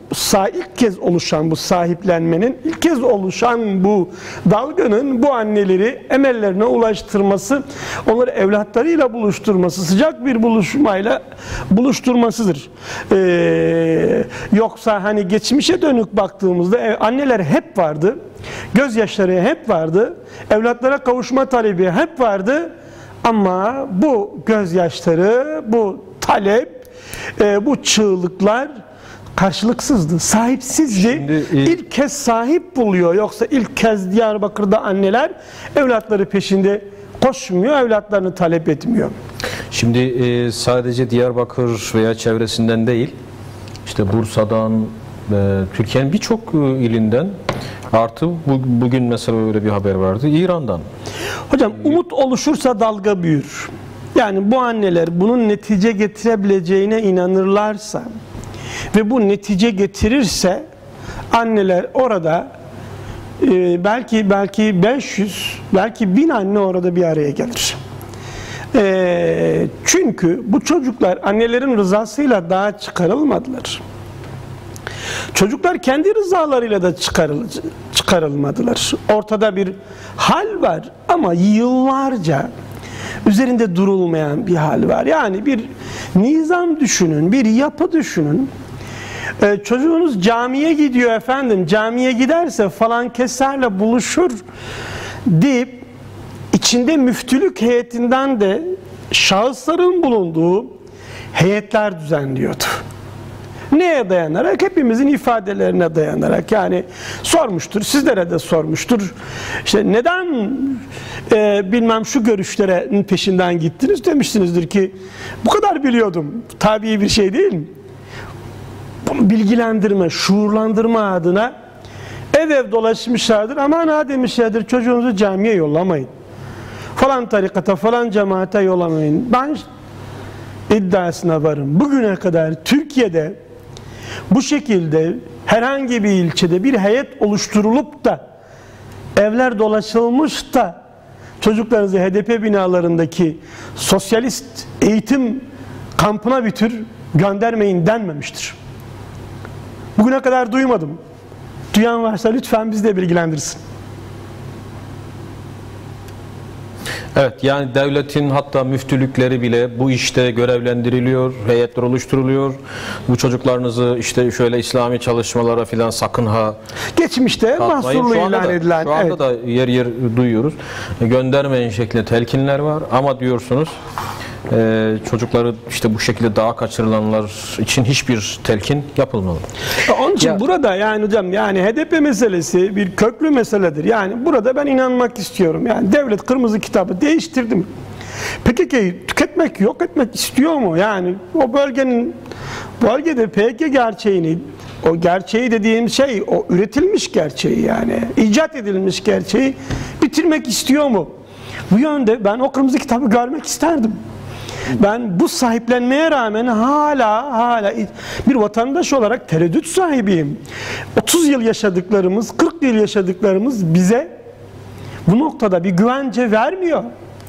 ilk kez oluşan bu sahiplenmenin, ilk kez oluşan bu dalganın bu anneleri emellerine ulaştırması, onları evlatlarıyla buluşturması, sıcak bir buluşmayla buluşturmasıdır. Ee, yoksa hani geçmişe dönük baktığımızda anneler hep vardı, gözyaşları hep vardı, evlatlara kavuşma talebi hep vardı ama bu gözyaşları, bu talep, e, bu çığlıklar karşılıksızdı, sahipsizdi. Şimdi, ilk kez sahip buluyor. Yoksa ilk kez Diyarbakır'da anneler evlatları peşinde koşmuyor, evlatlarını talep etmiyor. Şimdi e, sadece Diyarbakır veya çevresinden değil, işte Bursa'dan, e, Türkiye'nin birçok e, ilinden, artı bu, bugün mesela öyle bir haber vardı, İran'dan. Hocam umut oluşursa dalga büyür. Yani bu anneler bunun netice getirebileceğine inanırlarsa ve bu netice getirirse anneler orada e, belki belki beş yüz, belki bin anne orada bir araya gelir. E, çünkü bu çocuklar annelerin rızasıyla daha çıkarılmadılar. Çocuklar kendi rızalarıyla da çıkarıl, çıkarılmadılar. Ortada bir hal var ama yıllarca üzerinde durulmayan bir hal var. Yani bir nizam düşünün, bir yapı düşünün. Ee, çocuğunuz camiye gidiyor efendim, camiye giderse falan keserle buluşur deyip içinde müftülük heyetinden de şahısların bulunduğu heyetler düzenliyordu. Neye dayanarak? Hepimizin ifadelerine dayanarak. Yani sormuştur, sizlere de sormuştur. İşte neden e, bilmem şu görüşlerin peşinden gittiniz, demişsinizdir ki bu kadar biliyordum. Tabii bir şey değil mi? Bunu bilgilendirme, şuurlandırma adına ev ev dolaşmışlardır. Aman ha demişlerdir, çocuğunuzu camiye yollamayın. Falan tarikata, falan cemaate yollamayın. Ben iddiasına varım. Bugüne kadar Türkiye'de bu şekilde herhangi bir ilçede bir heyet oluşturulup da evler dolaşılmış da çocuklarınızı H D P binalarındaki sosyalist eğitim kampına bir tür göndermeyin denmemiştir. Bugüne kadar duymadım. Duyan varsa lütfen bizi de bilgilendirsin. Evet, yani devletin hatta müftülükleri bile bu işte görevlendiriliyor, heyetler oluşturuluyor. Bu çocuklarınızı işte şöyle İslami çalışmalara filan sakın ha geçmişte mahsurlu ilan edilen. Şu anda evet. da yer yer duyuyoruz. Göndermeyin şeklinde telkinler var ama diyorsunuz Ee, çocukları işte bu şekilde dağa kaçırılanlar için hiçbir telkin yapılmalı. Onun için ya, burada yani hocam yani H D P meselesi bir köklü meseledir. Yani burada ben inanmak istiyorum. Yani devlet kırmızı kitabı değiştirdi mi? P K K'yı tüketmek, yok etmek istiyor mu? Yani o bölgenin bölgede P K K gerçeğini, o gerçeği dediğim şey o üretilmiş gerçeği, yani icat edilmiş gerçeği bitirmek istiyor mu? Bu yönde ben o kırmızı kitabı görmek isterdim. Ben bu sahiplenmeye rağmen hala hala bir vatandaş olarak tereddüt sahibiyim. otuz yıl yaşadıklarımız, kırk yıl yaşadıklarımız bize bu noktada bir güvence vermiyor.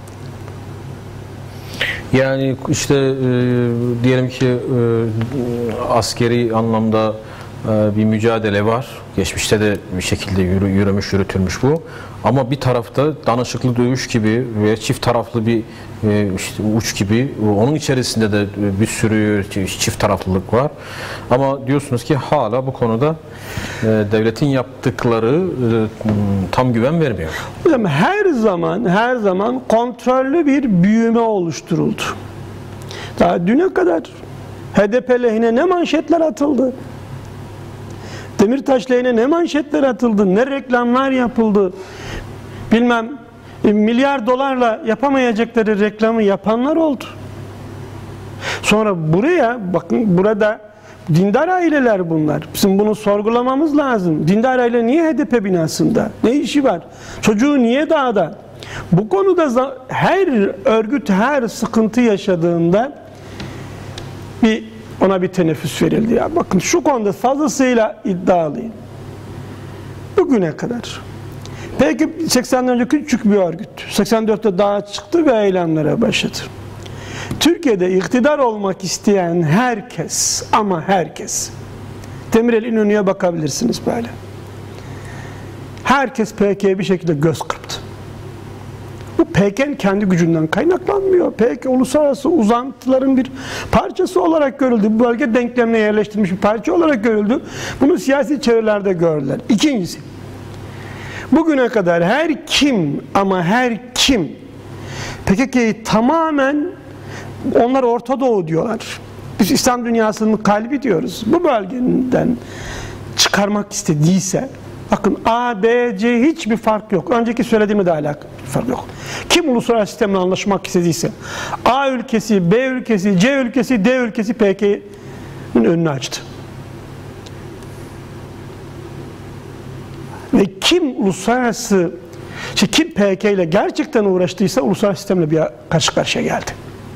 Yani işte e, diyelim ki e, askeri anlamda e, bir mücadele var. Geçmişte de bir şekilde yürü, yürümüş, yürütülmüş bu. Ama bir tarafta danışıklı dövüş gibi veya çift taraflı bir e, işte uç gibi, onun içerisinde de bir sürü çift taraflılık var. Ama diyorsunuz ki hala bu konuda e, devletin yaptıkları e, tam güven vermiyor. Hocam her zaman her zaman kontrollü bir büyüme oluşturuldu. Daha düne kadar H D P lehine ne manşetler atıldı? Demirtaş lehine ne manşetler atıldı, ne reklamlar yapıldı, bilmem milyar dolarla yapamayacakları reklamı yapanlar oldu. Sonra buraya bakın, burada dindar aileler bunlar. Bizim bunu sorgulamamız lazım. Dindar aile niye H D P binasında? Ne işi var? Çocuğu niye dağda? Bu konuda her örgüt her sıkıntı yaşadığında bir ona bir teneffüs verildi. Ya bakın şu konuda fazlasıyla iddialıyım. Bugüne kadar. Belki seksenden önce küçük bir örgüt. seksen dörtte dağa çıktı ve eylemlere başladı. Türkiye'de iktidar olmak isteyen herkes, ama herkes, Demirel İnönü'ye bakabilirsiniz böyle. Herkes P K K'ye bir şekilde göz kırptı. Bu P K K'nin kendi gücünden kaynaklanmıyor. P K K uluslararası uzantıların bir parçası olarak görüldü. Bu bölge denklemine yerleştirilmiş bir parça olarak görüldü. Bunu siyasi çevrelerde gördüler. İkincisi, bugüne kadar her kim ama her kim P K K'yi tamamen, onlar Orta Doğu diyorlar, biz İslam dünyasının kalbi diyoruz, bu bölgeden çıkarmak istediyse, bakın A, B, C hiçbir fark yok. Önceki söylediğimle de alakalı bir fark yok. Kim uluslararası sistemle anlaşmak istediyse A ülkesi, B ülkesi, C ülkesi, D ülkesi P K'nin önünü açtı. Ve kim uluslararası, işte kim P K ile gerçekten uğraştıysa uluslararası sistemle bir karşı karşıya geldi.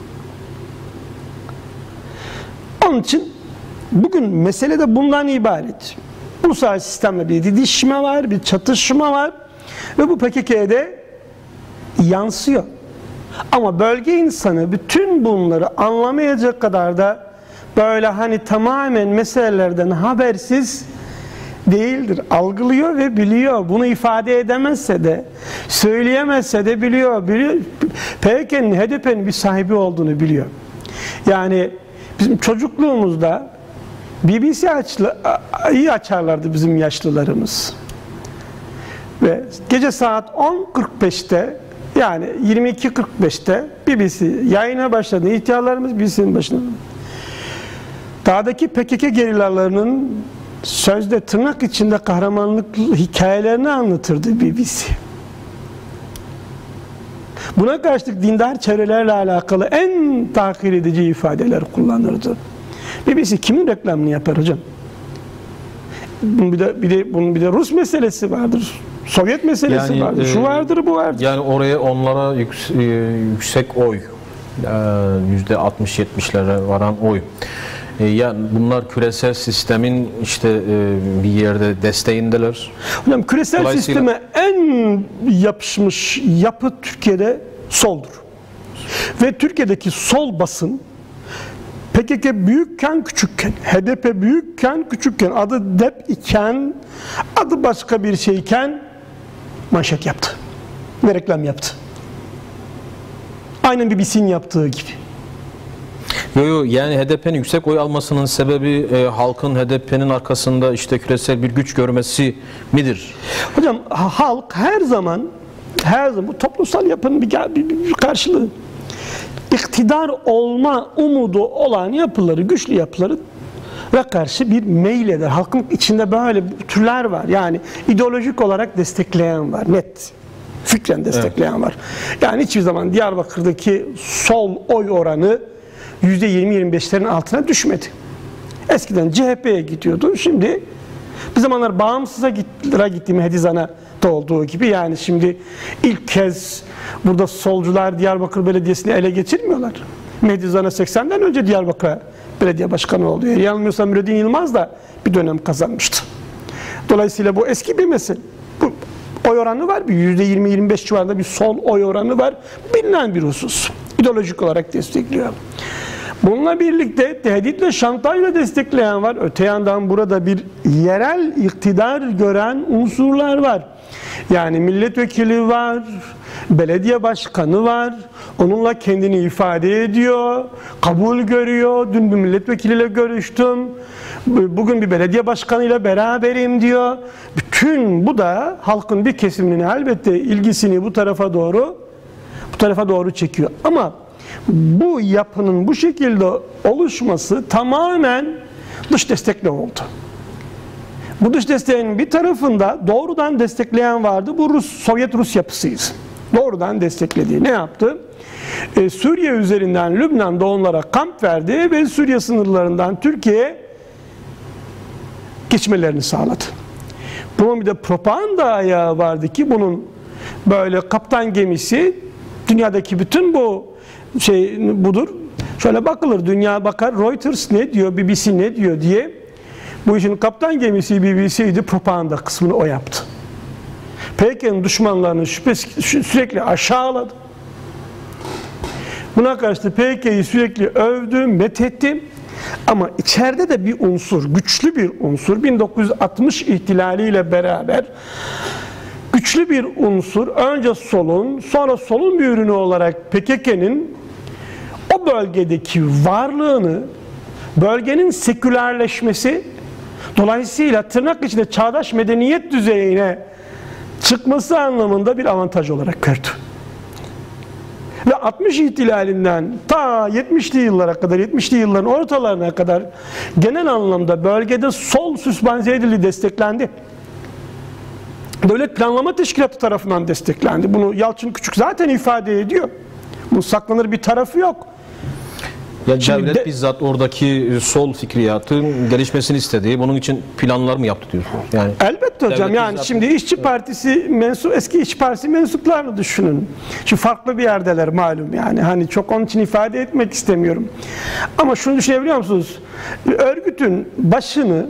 Onun için bugün mesele de bundan ibaret. Uluslararası sistemle bir didişme var, bir çatışma var ve bu P K K'ye de yansıyor. Ama bölge insanı bütün bunları anlamayacak kadar da böyle hani tamamen meselelerden habersiz değildir. Algılıyor ve biliyor. Bunu ifade edemezse de, söyleyemezse de biliyor. biliyor. P K K'nin, H D P'nin bir sahibi olduğunu biliyor. Yani bizim çocukluğumuzda B B C açlı, iyi açarlardı bizim yaşlılarımız. Ve gece saat on kırk beşte, yani yirmi iki kırk beşte B B C yayına başladı. İhtiyarlarımız B B C'nin başında. Dağdaki P K K gerillalarının sözde tırnak içinde kahramanlık hikayelerini anlatırdı B B C. Buna karşılık dindar çevrelerle alakalı en tahkir edici ifadeler kullanırdı. B B C kimin reklamını yapar hocam? Bunun bir de, bir de, bunun bir de Rus meselesi vardır. Sovyet meselesi yani, vardır. E, Şu vardır, bu vardır. Yani oraya onlara yük, e, yüksek oy, yüzde altmış yetmişlere varan oy. E, yani bunlar küresel sistemin işte e, bir yerde desteğindeler. Hocam küresel sisteme en yapışmış yapı Türkiye'de soldur. Ve Türkiye'deki sol basın P K K büyükken küçükken, H D P büyükken küçükken, adı D E P iken, adı başka bir şeyken manşet yaptı ve reklam yaptı. Aynen B B C'nin yaptığı gibi. Yo, yo, yani H D P'nin yüksek oy almasının sebebi e, halkın H D P'nin arkasında işte küresel bir güç görmesi midir? Hocam halk her zaman, her zaman bu toplumsal yapının bir, bir, bir karşılığı. İktidar olma umudu olan yapıları, güçlü yapıları ve karşı bir meyil eder. Halkın içinde böyle türler var. Yani ideolojik olarak destekleyen var. Net. Fikren destekleyen evet. var. Yani hiçbir zaman Diyarbakır'daki sol oy oranı yüzde yirmi yirmi beşlerin altına düşmedi. Eskiden C H P'ye gidiyordu. Şimdi bir zamanlar bağımsıza gittiğim Hedizan'a da olduğu gibi, yani şimdi ilk kez burada solcular Diyarbakır Belediyesi'ni ele geçirmiyorlar. Hedizan'a seksenden önce Diyarbakır Belediye Başkanı oldu. Yanılmıyorsam Müreddin Yılmaz da bir dönem kazanmıştı. Dolayısıyla bu eski bir mesele. Bu oy oranı var. Bir yüzde yirmi yirmi beş civarında bir sol oy oranı var. Bilinen bir husus. İdeolojik olarak destekliyor. Bununla birlikte tehditle, şantajla destekleyen var. Öte yandan burada bir yerel iktidar gören unsurlar var. Yani milletvekili var, belediye başkanı var. Onunla kendini ifade ediyor, kabul görüyor. Dün bir milletvekiliyle görüştüm. Bugün bir belediye başkanıyla beraberim diyor. Bütün bu da halkın bir kesiminin elbette ilgisini bu tarafa doğru bu tarafa doğru çekiyor. Ama bu yapının bu şekilde oluşması tamamen dış destekle oldu. Bu dış desteğin bir tarafında doğrudan destekleyen vardı. Bu Rus, Sovyet Rus yapısıydı. Doğrudan desteklediği. Ne yaptı? Ee, Suriye üzerinden Lübnan'da onlara kamp verdi ve Suriye sınırlarından Türkiye'ye geçmelerini sağladı. Bunun bir de propaganda ayağı vardı ki bunun böyle kaptan gemisi, dünyadaki bütün bu şey budur. Şöyle bakılır, dünya bakar, Reuters ne diyor, B B C ne diyor diye. Bu işin kaptan gemisi B B C'ydi, propaganda kısmını o yaptı. P K K'nin düşmanlarını şüphesiz sürekli aşağıladı. Buna karşı P K K'yi sürekli övdü, methetti. Ama içeride de bir unsur, güçlü bir unsur, bin dokuz yüz altmış ihtilaliyle beraber güçlü bir unsur, önce solun, sonra solun bir ürünü olarak P K K'nin o bölgedeki varlığını, bölgenin sekülerleşmesi, dolayısıyla tırnak içinde çağdaş medeniyet düzeyine çıkması anlamında bir avantaj olarak gördü. Ve altmış ihtilalinden ta yetmişli yıllara kadar, yetmişli yılların ortalarına kadar genel anlamda bölgede sol süspanse edildi, desteklendi. Devlet Planlama Teşkilatı tarafından desteklendi. Bunu Yalçın Küçük zaten ifade ediyor. Bu saklanır bir tarafı yok. Ya Şimdi devlet de, bizzat oradaki sol fikriyatın gelişmesini istedi. Bunun için planlar mı yaptı diyorsunuz? Yani elbette hocam. devlet Yani bizzat, şimdi İşçi Partisi mensup, eski İşçi Partisi mensuplarını düşünün. Şimdi farklı bir yerdeler malum yani. Hani çok onun için ifade etmek istemiyorum. Ama şunu düşünebiliyor musunuz? Örgütün başını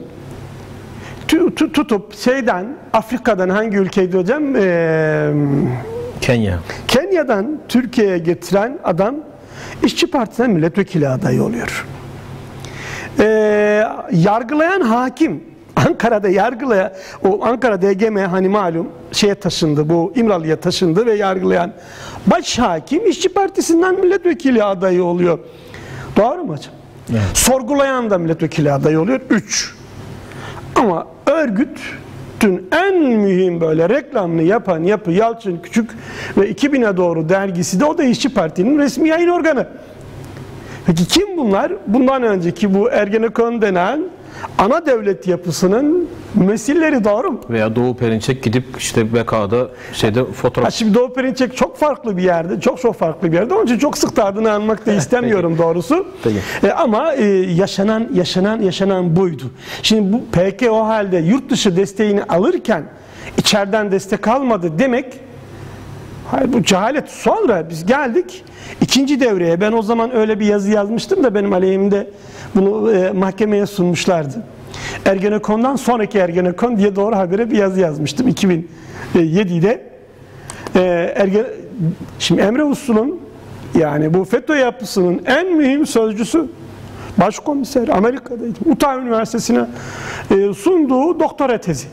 tutup şeyden, Afrika'dan, hangi ülkeydi hocam? Ee, Kenya. Kenya'dan Türkiye'ye getiren adam İşçi Partisi'nden milletvekili adayı oluyor. Ee, yargılayan hakim, Ankara'da yargılayan, o Ankara D G M hani malum şeye taşındı, bu İmralı'ya taşındı ve yargılayan baş hakim İşçi Partisi'nden milletvekili adayı oluyor. Doğru mu hocam? Evet. Sorgulayan da milletvekili adayı oluyor. Üç. Ama örgütün en mühim böyle reklamını yapan yapı Yalçın Küçük ve iki bine doğru dergisi de, o da İşçi Parti'nin resmi yayın organı. Peki kim bunlar? Bundan önceki bu Ergenekon denen ana devlet yapısının mesilleri, doğru mu? Veya Doğu Perinçek gidip işte B K'da şeyde fotoğraf... Ha şimdi Doğu Perinçek çok farklı bir yerde, çok çok farklı bir yerde. Onun için çok sık da adını anmak da istemiyorum doğrusu. Peki. E, ama e, yaşanan yaşanan yaşanan buydu. Şimdi bu P K o halde yurt dışı desteğini alırken içeriden destek almadı demek, hayır, bu cehalet. Sonra biz geldik ikinci devreye. Ben o zaman öyle bir yazı yazmıştım da benim aleyhimde bunu e, mahkemeye sunmuşlardı. Ergenekon'dan sonraki Ergenekon diye Doğru Haber'e bir yazı yazmıştım iki bin yedide. E, Ergen... Şimdi Emre Uslu'nun, yani bu FETÖ yapısının en mühim sözcüsü, başkomiser, Amerika'daydı. Utah Üniversitesi'ne e, sunduğu doktora tezi.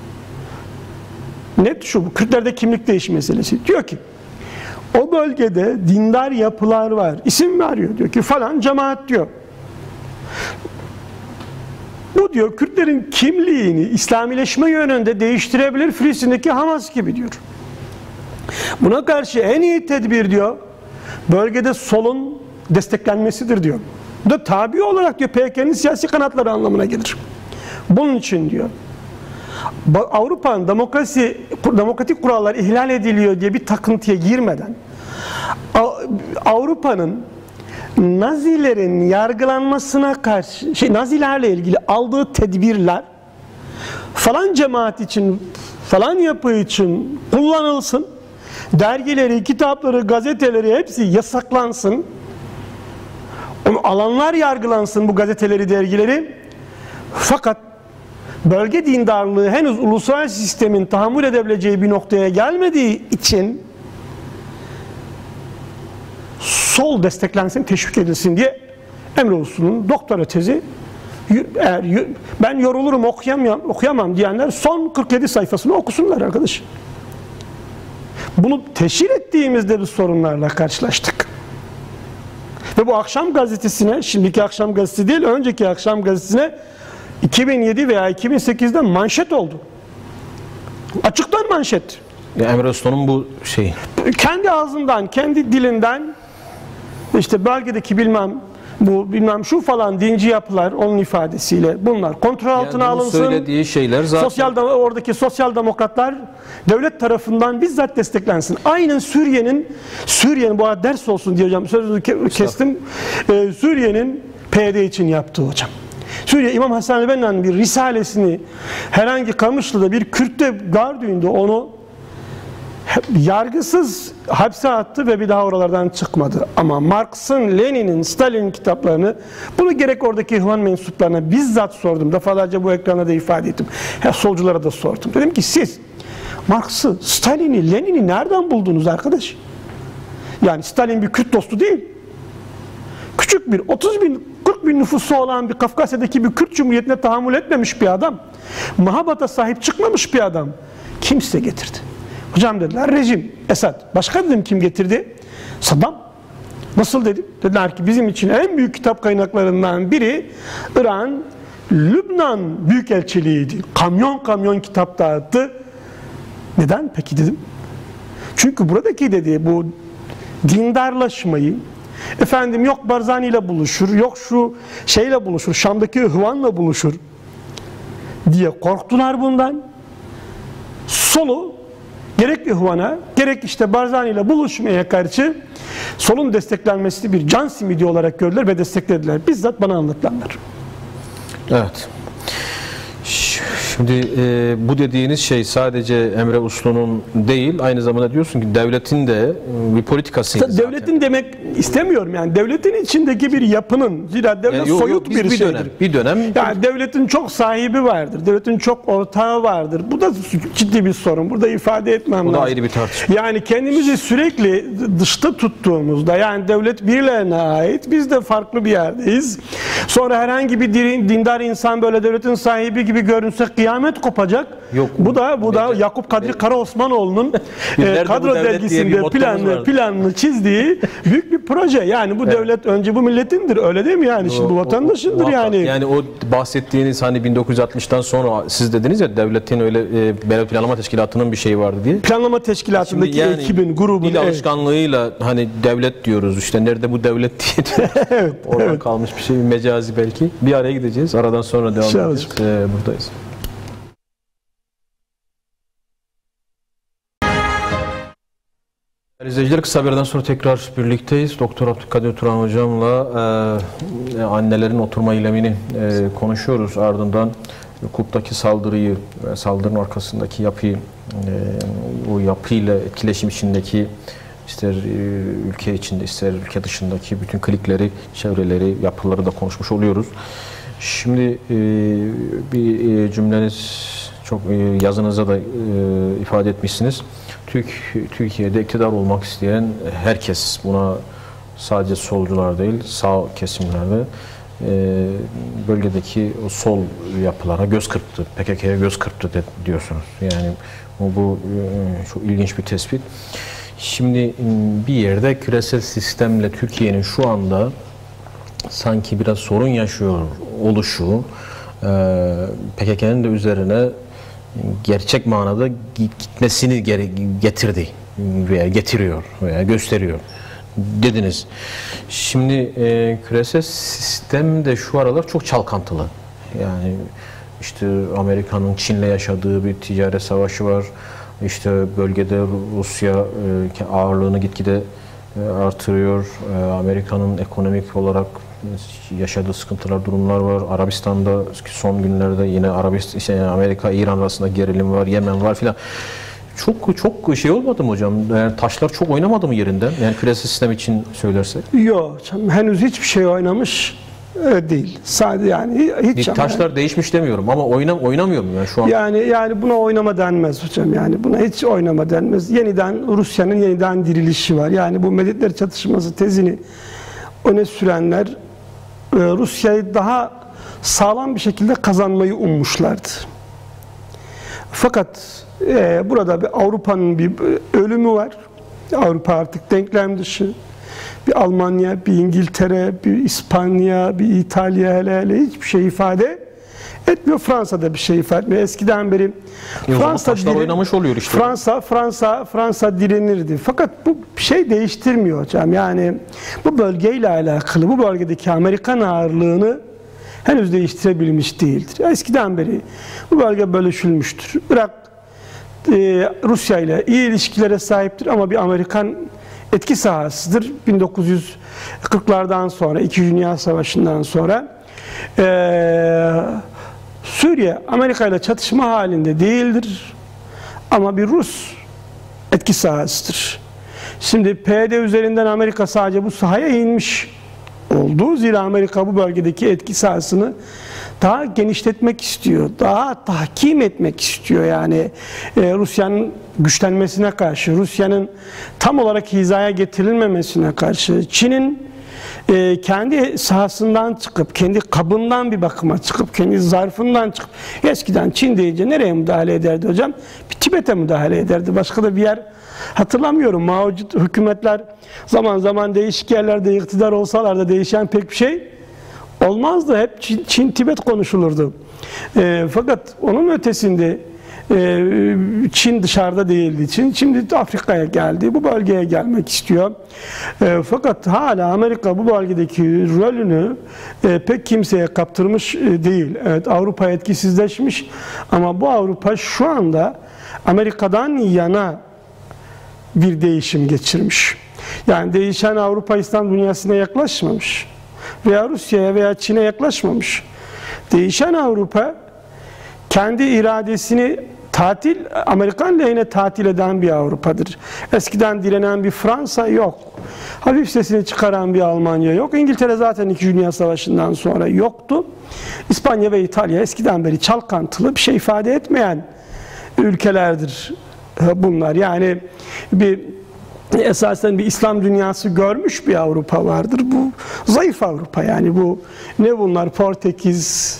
Net şu, bu Kürtlerde kimlik değişimi meselesi. Diyor ki o bölgede dindar yapılar var. İsim veriyor, diyor ki falan cemaat diyor. Bu diyor Kürtlerin kimliğini İslamileşme yönünde değiştirebilir, Filistin'deki Hamas gibi diyor. Buna karşı en iyi tedbir diyor bölgede solun desteklenmesidir diyor. Bu da tabi olarak diyor P K'nin siyasi kanatları anlamına gelir. Bunun için diyor Avrupa'nın demokrasi, demokratik kurallar ihlal ediliyor diye bir takıntıya girmeden Avrupa'nın Nazilerin yargılanmasına karşı, şey, Nazilerle ilgili aldığı tedbirler falan cemaat için, falan yapı için kullanılsın. Dergileri, kitapları, gazeteleri hepsi yasaklansın. Onu alanlar yargılansın, bu gazeteleri, dergileri. Fakat bölge dindarlığı henüz ulusal sistemin tahammül edebileceği bir noktaya gelmediği için sol desteklensin, teşvik edilsin diye Emre Uslu'nun doktora tezi, eğer ben yorulurum okuyamam, okuyamam diyenler son kırk yedi sayfasını okusunlar arkadaş. Bunu teşhir ettiğimizde bir sorunlarla karşılaştık. Ve bu akşam gazetesine, şimdiki akşam gazetesi değil, önceki akşam gazetesine iki bin yedi veya iki bin sekizde manşet oldu. Açıktan manşet. Ya Emre Uslu'nun bu şeyi. Kendi ağzından, kendi dilinden işte bölgedeki bilmem bu bilmem şu falan dinci yapılar, onun ifadesiyle bunlar kontrol altına yani alınsın. Söylediği şeyler zaten Sosyal oradaki sosyal demokratlar devlet tarafından bizzat desteklensin. Aynen Suriye'nin Suriye'nin bu arada ders olsun diye hocam sözünü kestim. Ee, Suriye'nin P Y D için yaptığı hocam. Suriye İmam Hasan el-Benna'nın bir risalesini herhangi Kamışlı'da bir Kürt'te gördüğünde onu yargısız hapse attı ve bir daha oralardan çıkmadı. Ama Marx'ın, Lenin'in, Stalin'in kitaplarını, bunu gerek oradaki ihvan mensuplarına bizzat sordum. Defalarca bu ekranda da ifade ettim. Her solculara da sordum. Dedim ki siz Marx'ı, Stalin'i, Lenin'i nereden buldunuz arkadaş? Yani Stalin bir Kürt dostu değil. Küçük bir otuz bin, kırk milyonluk bir nüfusu olan bir Kafkasya'daki bir Kürt Cumhuriyeti'ne tahammül etmemiş bir adam, Mahabata sahip çıkmamış bir adam kim size getirdi? Hocam dediler rejim, Esad. Başka dedim kim getirdi? Saddam. Nasıl dedim? Dediler ki bizim için en büyük kitap kaynaklarından biri İran, Lübnan Büyükelçiliğiydi. Kamyon kamyon kitap dağıttı. Neden peki dedim. Çünkü buradaki dedi bu dindarlaşmayı, efendim yok Barzani ile buluşur, yok şu şeyle buluşur, Şam'daki Hıvan'la buluşur diye korktular bundan. Solu gerek Hıvan'a, gerek işte Barzani ile buluşmaya karşı solun desteklenmesini bir can simidi olarak gördüler ve desteklediler. Bizzat bana anlatılanlar. Evet. Şimdi e, bu dediğiniz şey sadece Emre Uslu'nun değil, aynı zamanda diyorsun ki devletin de e, bir politikasıydı zaten. Devletin demek istemiyorum yani. Devletin içindeki bir yapının, zira devlet yani yok, soyut yok, bir, bir şeydir. Dönem, bir dönem. Yani devletin çok sahibi vardır, devletin çok ortağı vardır. Bu da ciddi bir sorun. Burada ifade etmem lazım. Bu da ayrı bir tartışma. Yani kendimizi sürekli dışta tuttuğumuzda, yani devlet birilerine ait, biz de farklı bir yerdeyiz. Sonra herhangi bir dindar insan böyle devletin sahibi gibi görünse kıyamet kopacak. Yok. Bu da bu da Yakup Kadri Karaosmanoğlu'nun e, kadro dergisinde planlı planlı çizdiği büyük bir proje. Yani bu evet. devlet önce bu milletindir. Öyle değil mi yani? O, Şimdi bu vatandaşındır o, o, yani. Yani o bahsettiğiniz hani bin dokuz yüz altmıştan sonra siz dediniz ya devletin öyle e, planlama teşkilatının bir şeyi vardı diye. Planlama teşkilatındaki yani, ekibin, grubun. Dil alışkanlığıyla evet. hani devlet diyoruz. İşte nerede bu devlet diye. evet, Oradan evet. kalmış bir şey, bir mecazi belki. Bir araya gideceğiz. Aradan sonra devam İnşallah. edeceğiz. Ee, buradayız. İzleyiciler, kısa bir aradan sonra tekrar birlikteyiz. Doktor Abdülkadir Turan hocamla e, annelerin oturma eylemini e, konuşuyoruz. Ardından hukuktaki saldırıyı, e, saldırının arkasındaki yapıyı, e, o yapıyla etkileşim içindeki ister e, ülke içinde ister ülke dışındaki bütün klikleri, çevreleri, yapıları da konuşmuş oluyoruz. Şimdi e, bir e, cümleniz çok e, yazınıza da e, ifade etmişsiniz. Türk, Türkiye'de iktidar olmak isteyen herkes, buna sadece solcular değil, sağ kesimlerde e, bölgedeki o sol yapılara göz kırptı, P K K'ya göz kırptı de, diyorsunuz. Yani bu, bu e, çok ilginç bir tespit. Şimdi bir yerde küresel sistemle Türkiye'nin şu anda sanki biraz sorun yaşıyor oluşu e, P K K'nın da üzerine gerçek manada gitmesini getirdi veya getiriyor veya gösteriyor dediniz. Şimdi e, küresel sistem de şu aralar çok çalkantılı. Yani işte Amerika'nın Çin'le yaşadığı bir ticaret savaşı var. İşte bölgede Rusya e, ağırlığını gitgide e, artırıyor. E, Amerika'nın ekonomik olarak yaşadığı sıkıntılar, durumlar var. Arabistan'da son günlerde yine Arabistan, işte Amerika, İran arasında gerilim var, Yemen var filan. Çok çok şey olmadı mı hocam? Yani taşlar çok oynamadı mı yerinden? Yani küresel sistem için söylersek. Yok, henüz hiçbir şey oynamış öyle değil. Sadece yani hiç taşlar yani, değişmiş demiyorum ama oynam oynamıyor mu yani şu an? Yani yani buna oynama denmez hocam. Yani buna hiç oynama denmez. Yeniden Rusya'nın yeniden dirilişi var. Yani bu milletler çatışması tezini öne sürenler Rusya'yı daha sağlam bir şekilde kazanmayı ummuşlardı. Fakat e, burada bir Avrupa'nın bir ölümü var. Avrupa artık denklem dışı. Bir Almanya, bir İngiltere, bir İspanya, bir İtalya hele hele hiçbir şey ifade etmiyor. Fransa'da bir şey ifade etmiyor. Eskiden beri e Fransa diren, oynamış oluyor işte. Fransa, Fransa, Fransa direnirdi. Fakat bu bir şey değiştirmiyor hocam. Yani bu bölgeyle alakalı, bu bölgedeki Amerikan ağırlığını henüz değiştirebilmiş değildir. Eskiden beri bu bölge bölüşülmüştür. Irak, e, Rusya ile iyi ilişkilere sahiptir ama bir Amerikan etki sahasıdır. bin dokuz yüz kırklardan sonra, İkinci Dünya Savaşı'ndan sonra Ee, Suriye Amerika ile çatışma halinde değildir ama bir Rus etki sahasıdır. Şimdi P Y D üzerinden Amerika sadece bu sahaya inmiş oldu. Zira Amerika bu bölgedeki etki sahasını daha genişletmek istiyor, daha tahkim etmek istiyor. Yani e, Rusya'nın güçlenmesine karşı, Rusya'nın tam olarak hizaya getirilmemesine karşı, Çin'in e, kendi sahasından çıkıp, kendi kabından bir bakıma çıkıp, kendi zarfından çıkıp, eskiden Çin deyince nereye müdahale ederdi hocam? Bir Tibet'e müdahale ederdi. Başka da bir yer hatırlamıyorum. Mevcut hükümetler zaman zaman değişik yerlerde iktidar olsalar da değişen pek bir şey olmazdı. Hep Çin, Çin Tibet konuşulurdu. E, fakat onun ötesinde e, Çin dışarıda değildi. Çin şimdi Afrika'ya geldi. Bu bölgeye gelmek istiyor. E, fakat hala Amerika bu bölgedeki rolünü e, pek kimseye kaptırmış e, değil. Evet, Avrupa etkisizleşmiş ama bu Avrupa şu anda Amerika'dan yana bir değişim geçirmiş. Yani değişen Avrupa İslam dünyasına yaklaşmamış. Veya Rusya'ya veya Çin'e yaklaşmamış. Değişen Avrupa kendi iradesini tatil, Amerikan lehine tatil eden bir Avrupa'dır. Eskiden direnen bir Fransa yok. Hafif sesini çıkaran bir Almanya yok. İngiltere zaten İkinci Dünya Savaşı'ndan sonra yoktu. İspanya ve İtalya eskiden beri çalkantılı, bir şey ifade etmeyen ülkelerdir bunlar. Yani bir esasen bir İslam dünyası görmüş bir Avrupa vardır. Bu zayıf Avrupa, yani bu ne bunlar? Portekiz,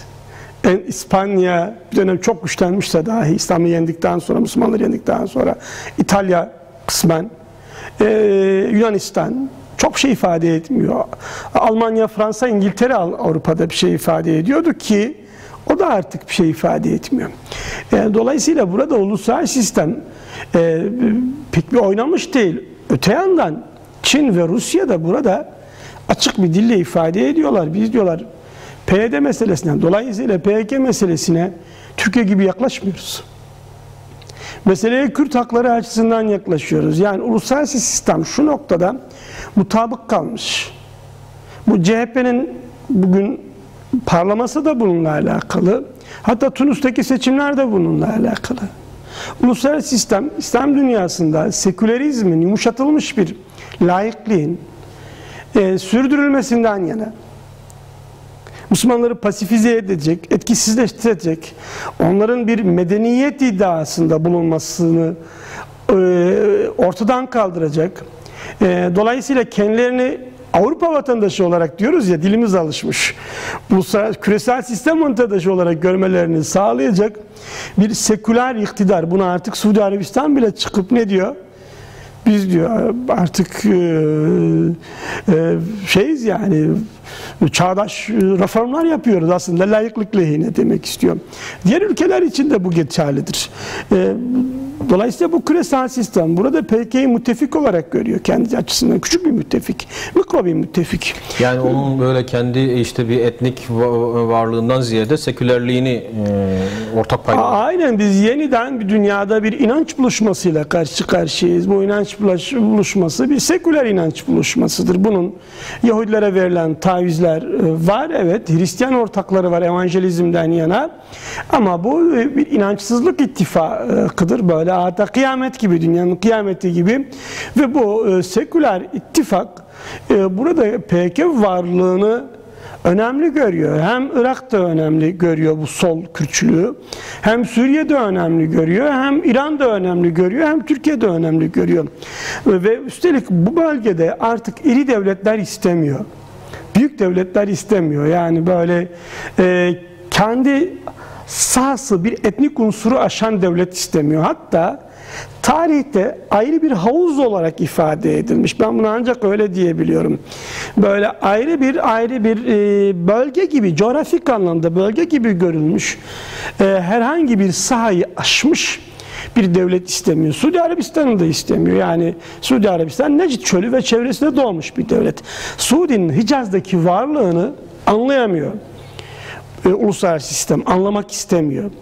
İspanya bir dönem çok güçlenmişse dahi İslam'ı yendikten sonra, Müslümanları yendikten sonra İtalya kısmen, ee, Yunanistan çok şey ifade etmiyor. Almanya, Fransa, İngiltere Avrupa'da bir şey ifade ediyordu ki o da artık bir şey ifade etmiyor. Yani dolayısıyla burada ulusal sistem e, pek bir oynamış değil. Öte yandan Çin ve Rusya da burada açık bir dille ifade ediyorlar. Biz diyorlar P Y D meselesinden, dolayısıyla P K K meselesine Türkiye gibi yaklaşmıyoruz. Meseleye Kürt hakları açısından yaklaşıyoruz. Yani uluslararası sistem şu noktada mutabık kalmış. Bu C H P'nin bugün parlaması da bununla alakalı. Hatta Tunus'taki seçimler de bununla alakalı. Uluslararası sistem, İslam dünyasında sekülerizmin yumuşatılmış bir laikliğin e, sürdürülmesinden yana. Müslümanları pasifize edecek, etkisizleştirecek, onların bir medeniyet iddiasında bulunmasını e, ortadan kaldıracak. E, dolayısıyla kendilerini Avrupa vatandaşı olarak diyoruz ya, dilimiz alışmış. Uluslararası küresel sistem vatandaşı olarak görmelerini sağlayacak bir seküler iktidar. Buna artık Suudi Arabistan bile çıkıp ne diyor? Biz diyor artık e, e, şeyiz yani, çağdaş reformlar yapıyoruz, aslında layıklık lehine demek istiyor. Diğer ülkeler için de bu geçerlidir. E, dolayısıyla bu küresel sistem burada P K K'yı müttefik olarak görüyor kendi açısından. Küçük bir müttefik, mikro bir müttefik. Yani onun böyle kendi işte bir etnik varlığından ziyade sekülerliğini e, ortak payda. Aynen, biz yeniden bir dünyada bir inanç buluşmasıyla karşı karşıyayız. Bu inanç buluşması bir seküler inanç buluşmasıdır. Bunun Yahudilere verilen tavizler var, evet. Hristiyan ortakları var evangelizmden yana. Ama bu bir inançsızlık ittifakıdır. Böyle hatta kıyamet gibi, dünyanın kıyameti gibi. Ve bu seküler ittifak burada P K K varlığını önemli görüyor. Hem Irak'ta önemli görüyor bu sol Kürtçülüğü, hem Suriye'de önemli görüyor, hem İran'da önemli görüyor, hem Türkiye'de önemli görüyor. Ve üstelik bu bölgede artık iri devletler istemiyor. Büyük devletler istemiyor. Yani böyle e, kendi sahası bir etnik unsuru aşan devlet istemiyor. Hatta tarihte ayrı bir havuz olarak ifade edilmiş. Ben bunu ancak öyle diyebiliyorum. Böyle ayrı bir ayrı bir e, bölge gibi, coğrafik anlamda bölge gibi görülmüş, e, herhangi bir sahayı aşmış bir devlet istemiyor. Suudi Arabistan'ı da istemiyor. Yani Suudi Arabistan Necid Çölü ve çevresinde doğmuş bir devlet. Suudi'nin Hicaz'daki varlığını anlayamıyor. E, uluslararası sistem anlamak istemiyor.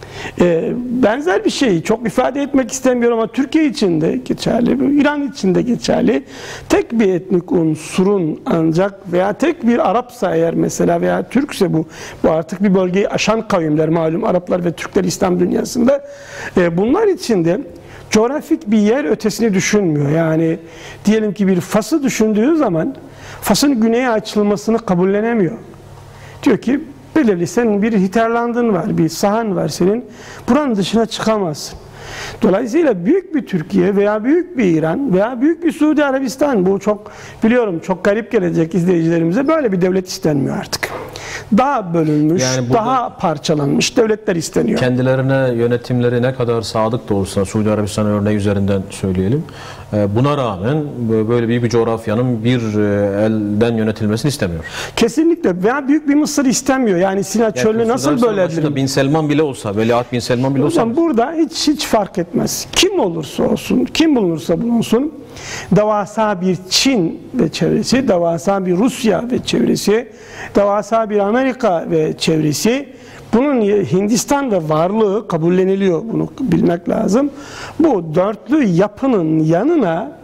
E, benzer bir şeyi çok ifade etmek istemiyorum ama Türkiye için de geçerli, İran için de geçerli. Tek bir etnik unsurun ancak veya tek bir Arapsa eğer mesela veya Türkse bu, bu artık bir bölgeyi aşan kavimler, malum Araplar ve Türkler İslam dünyasında. E, bunlar için de coğrafik bir yer ötesini düşünmüyor. Yani diyelim ki bir Fas'ı düşündüğü zaman Fas'ın güneye açılmasını kabullenemiyor. Diyor ki belirli senin bir hinterlandın var, bir sahan var senin. Buranın dışına çıkamazsın. Dolayısıyla büyük bir Türkiye veya büyük bir İran veya büyük bir Suudi Arabistan, bu çok biliyorum çok garip gelecek izleyicilerimize, böyle bir devlet istenmiyor artık. Daha bölünmüş, Yani burada daha parçalanmış devletler isteniyor. kendilerine yönetimleri ne kadar sadık da olsa, Suudi Arabistan örneği üzerinden söyleyelim, buna rağmen böyle büyük bir coğrafyanın bir elden yönetilmesini istemiyor. Kesinlikle. Veya büyük bir Mısır istemiyor. Yani Sina Çölü'nü nasıl bölebilirim? Bin Selman bile olsa, Veliaht Bin Selman bile olsa. Hocam burada hiç hiç fark etmez. Kim olursa olsun, kim bulunursa bulunsun, devasa bir Çin ve çevresi, devasa bir Rusya ve çevresi, devasa bir Amerika ve çevresi, bunun Hindistan'da varlığı kabulleniliyor. Bunu bilmek lazım. Bu dörtlü yapının yanına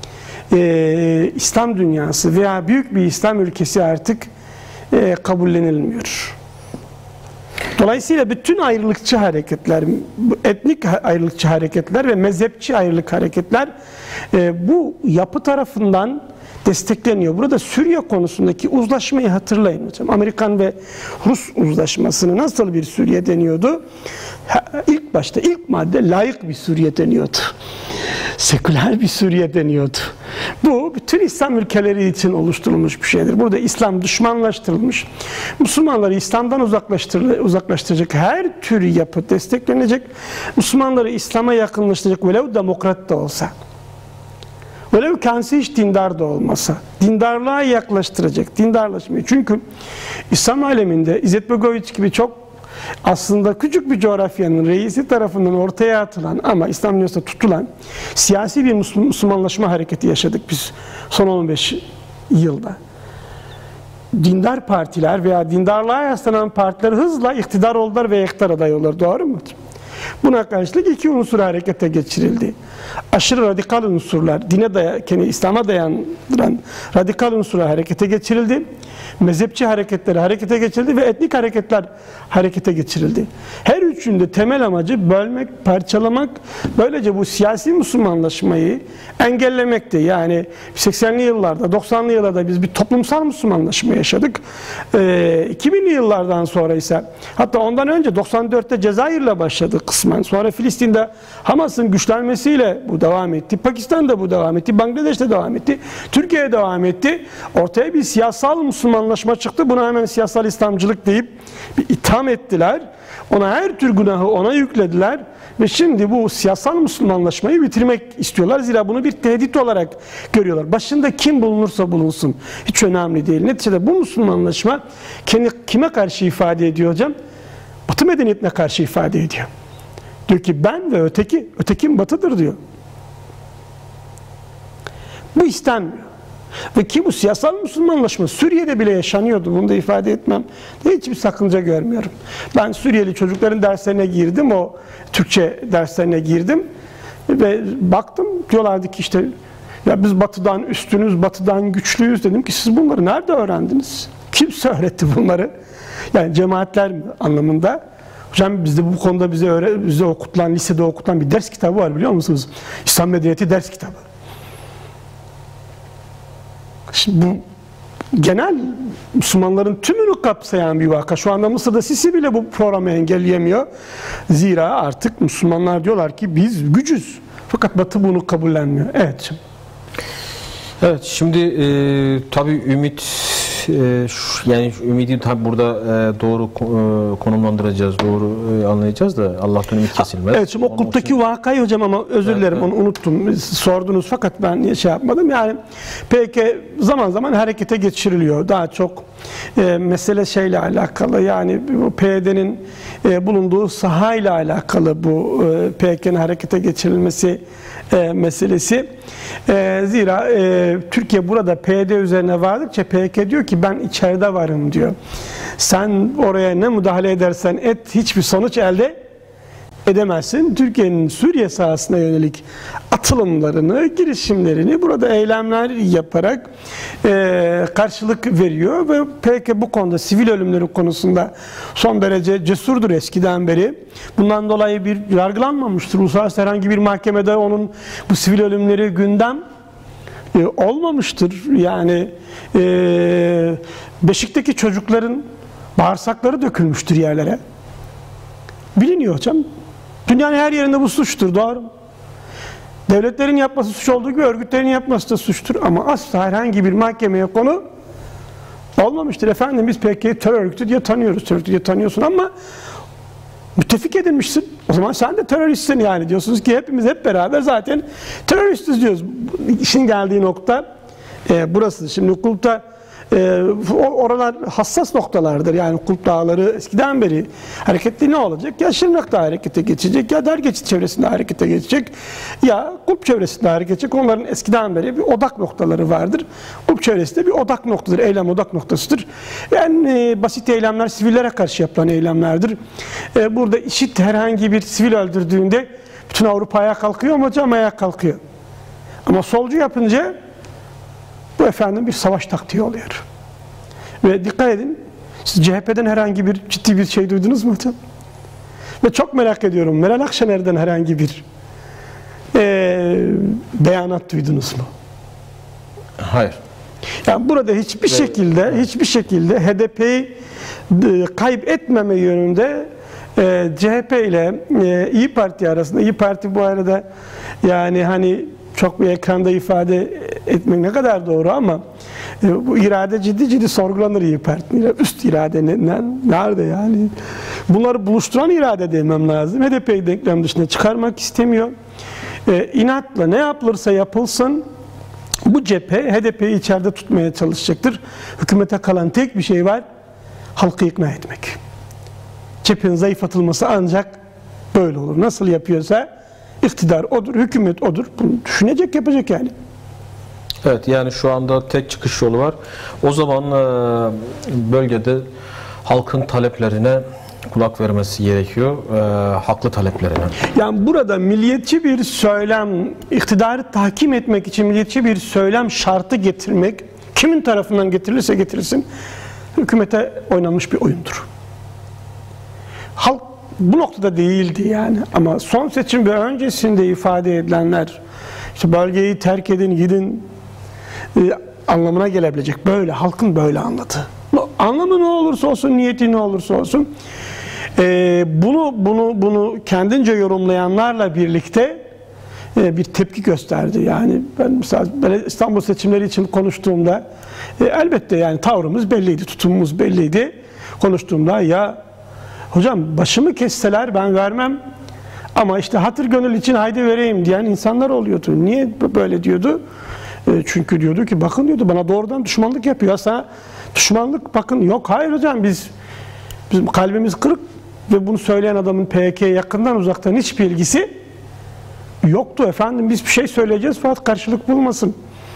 e, İslam dünyası veya büyük bir İslam ülkesi artık e, kabullenilmiyor. Dolayısıyla bütün ayrılıkçı hareketler, etnik ayrılıkçı hareketler ve mezhepçi ayrılık hareketler e, bu yapı tarafından destekleniyor. Burada Suriye konusundaki uzlaşmayı hatırlayın hocam. Amerikan ve Rus uzlaşmasını nasıl bir Suriye deniyordu? İlk başta ilk madde layık bir Suriye deniyordu. Seküler bir Suriye deniyordu. Bu bütün İslam ülkeleri için oluşturulmuş bir şeydir. Burada İslam düşmanlaştırılmış. Müslümanları İslam'dan uzaklaştıracak her tür yapı desteklenecek. Müslümanları İslam'a yakınlaştıracak, velev demokrat da olsa, velev kendisi hiç dindar da olmasa, dindarlığa yaklaştıracak, dindarlaşmayı. Çünkü İslam aleminde İzzet Begoviç gibi çok aslında küçük bir coğrafyanın reisi tarafından ortaya atılan ama İslam dünyasında tutulan siyasi bir Müslümanlaşma hareketi yaşadık biz son on beş yılda. Dindar partiler veya dindarlığa yaslanan partiler hızla iktidar oldular ve iktidar adayı oldular. Doğru mu? Buna karşılık iki unsur harekete geçirildi. Aşırı radikal unsurlar, dine dayan, İslam'a dayandıran radikal unsurlar harekete geçirildi. Mezhepçi hareketleri harekete geçirildi ve etnik hareketler harekete geçirildi. Her üçünde temel amacı bölmek, parçalamak, böylece bu siyasi Müslümanlaşmayı engellemekti. Yani seksenli yıllarda, doksanlı yıllarda biz bir toplumsal Müslümanlaşma yaşadık. Ee, iki binli yıllardan sonra ise, hatta ondan önce doksan dörtte Cezayir'le başladı kısmen. Sonra Filistin'de Hamas'ın güçlenmesiyle bu devam etti. Pakistan'da bu devam etti. Bangladeş'te devam etti. Türkiye'de devam etti. Ortaya bir siyasal Müslümanlaşma çıktı. Buna hemen siyasal İslamcılık deyip bir itham ettiler. Ona her tür günahı ona yüklediler. Ve şimdi bu siyasal Müslümanlaşmayı bitirmek istiyorlar. Zira bunu bir tehdit olarak görüyorlar. Başında kim bulunursa bulunsun. Hiç önemli değil. Neticede bu Müslümanlaşma kendi kime karşı ifade ediyor hocam? Batı medeniyetine karşı ifade ediyor. Diyor ki ben ve öteki, ötekim batıdır diyor. Bu istenmiyor. Ve ki bu siyasal Müslümanlaşma Suriye'de bile yaşanıyordu. Bunu da ifade etmem. Hiçbir sakınca görmüyorum. Ben Suriyeli çocukların derslerine girdim. O Türkçe derslerine girdim. Ve baktım diyorlardı ki işte ya biz batıdan üstünüz, batıdan güçlüyüz. Dedim ki siz bunları nerede öğrendiniz? Kimse öğretti bunları? Yani cemaatler anlamında. Hocam bizde bu konuda bize, öğre, bize okutulan, lisede okutulan bir ders kitabı var biliyor musunuz? İslam Medeniyeti ders kitabı. Şimdi bu genel Müslümanların tümünü kapsayan bir vaka. Şu anda Mısır'da Sisi bile bu programı engelleyemiyor. Zira artık Müslümanlar diyorlar ki biz gücüz. Fakat Batı bunu kabullenmiyor. Evet. Evet, şimdi e, tabii ümit e, şu, yani şu ümidi tabii burada e, doğru e, konumlandıracağız, doğru e, anlayacağız da Allah'tan ümit kesilmez. Evet, şimdi o Kut'taki için... vakayı hocam ama özür dilerim evet, onu unuttum. Sordunuz fakat ben şey yapmadım. Yani P K K zaman zaman harekete geçiriliyor. Daha çok e, mesele şeyle alakalı. Yani bu P Y D'nin e, bulunduğu sahayla alakalı bu e, P K K'nın harekete geçirilmesi e, meselesi. E, zira e, Türkiye burada P Y D üzerine vardıkça P K K diyor ki ben içeride varım diyor. Sen oraya ne müdahale edersen et hiçbir sonuç elde edemezsin. Türkiye'nin Suriye sahasına yönelik atılımlarını, girişimlerini burada eylemler yaparak e, karşılık veriyor ve P K K bu konuda sivil ölümleri konusunda son derece cesurdur eskiden beri. Bundan dolayı bir yargılanmamıştır. Uluslararası herhangi bir mahkemede onun bu sivil ölümleri gündem e, olmamıştır. Yani e, Beşik'teki çocukların bağırsakları dökülmüştür yerlere. Biliniyor hocam. Dünyanın her yerinde bu suçtur, doğru mu? Devletlerin yapması suç olduğu gibi örgütlerin yapması da suçtur. Ama asla herhangi bir mahkemeye konu olmamıştır. Efendim biz P K K'yi terör örgütü diye tanıyoruz. Terör örgütü diye tanıyorsun ama müttefik edilmişsin. O zaman sen de teröristsin yani. Diyorsunuz ki hepimiz hep beraber zaten teröristiz diyoruz. İşin geldiği nokta e, burası. Şimdi kulpta e, oralar hassas noktalardır. Yani Kulp Dağları eskiden beri hareketli ne olacak? Ya Şırnak'ta harekete geçecek, ya Dergeçit çevresinde harekete geçecek, ya Kulp çevresinde harekete geçecek. Onların eskiden beri bir odak noktaları vardır. Kulp çevresi de bir odak noktadır. Eylem odak noktasıdır. Yani e, basit eylemler sivillere karşı yapılan eylemlerdir. E, burada IŞİD herhangi bir sivil öldürdüğünde bütün Avrupa ayağa kalkıyor mu hocam? Ayağa kalkıyor. Ama solcu yapınca bu efendim bir savaş taktiği oluyor. Ve dikkat edin, siz C H P'den herhangi bir ciddi bir şey duydunuz mu hocam? Ve çok merak ediyorum, Meral Akşener'den herhangi bir e, beyanat duydunuz mu? Hayır. Yani burada hiçbir şekilde, hiçbir şekilde H D P'yi kaybetmeme yönünde e, C H P ile e, İYİ Parti arasında, İYİ Parti bu arada yani hani çok bir ekranda ifade etmek ne kadar doğru ama e, bu irade ciddi ciddi sorgulanır İYİ Parti'nin. Üst irade ne, ne, nerede yani? Bunları buluşturan irade demem lazım. H D P'yi denklem dışına çıkarmak istemiyor. E, inatla ne yapılırsa yapılsın bu cephe H D P'yi içeride tutmaya çalışacaktır. Hükümete kalan tek bir şey var, halkı ikna etmek. Cephenin zayıflatılması ancak böyle olur. Nasıl yapıyorsa iktidar odur, hükümet odur. Bunu düşünecek, yapacak yani. Evet, yani şu anda tek çıkış yolu var. O zaman e, bölgede halkın taleplerine kulak vermesi gerekiyor, e, haklı taleplerine. Yani burada milliyetçi bir söylem, iktidarı tahkim etmek için milliyetçi bir söylem şartı getirmek, kimin tarafından getirilirse getirilsin, hükümete oynanmış bir oyundur. Halk bu noktada değildi yani. Ama son seçim ve öncesinde ifade edilenler, işte bölgeyi terk edin, gidin e, anlamına gelebilecek. Böyle, halkın böyle anladığı. Anlamı ne olursa olsun, niyeti ne olursa olsun, e, bunu bunu bunu kendince yorumlayanlarla birlikte e, bir tepki gösterdi. Yani ben mesela İstanbul seçimleri için konuştuğumda e, elbette yani tavrımız belliydi, tutumumuz belliydi. Konuştuğumda ya hocam başımı kesseler ben vermem ama işte hatır gönül için haydi vereyim diyen insanlar oluyordu. Niye böyle diyordu? E, çünkü diyordu ki bakın diyordu bana doğrudan düşmanlık yapıyor. Sana düşmanlık bakın yok hayır hocam biz bizim kalbimiz kırık ve bunu söyleyen adamın P K K'ye yakından uzaktan hiçbir ilgisi yoktu efendim. Biz bir şey söyleyeceğiz fakat karşılık bulmasın.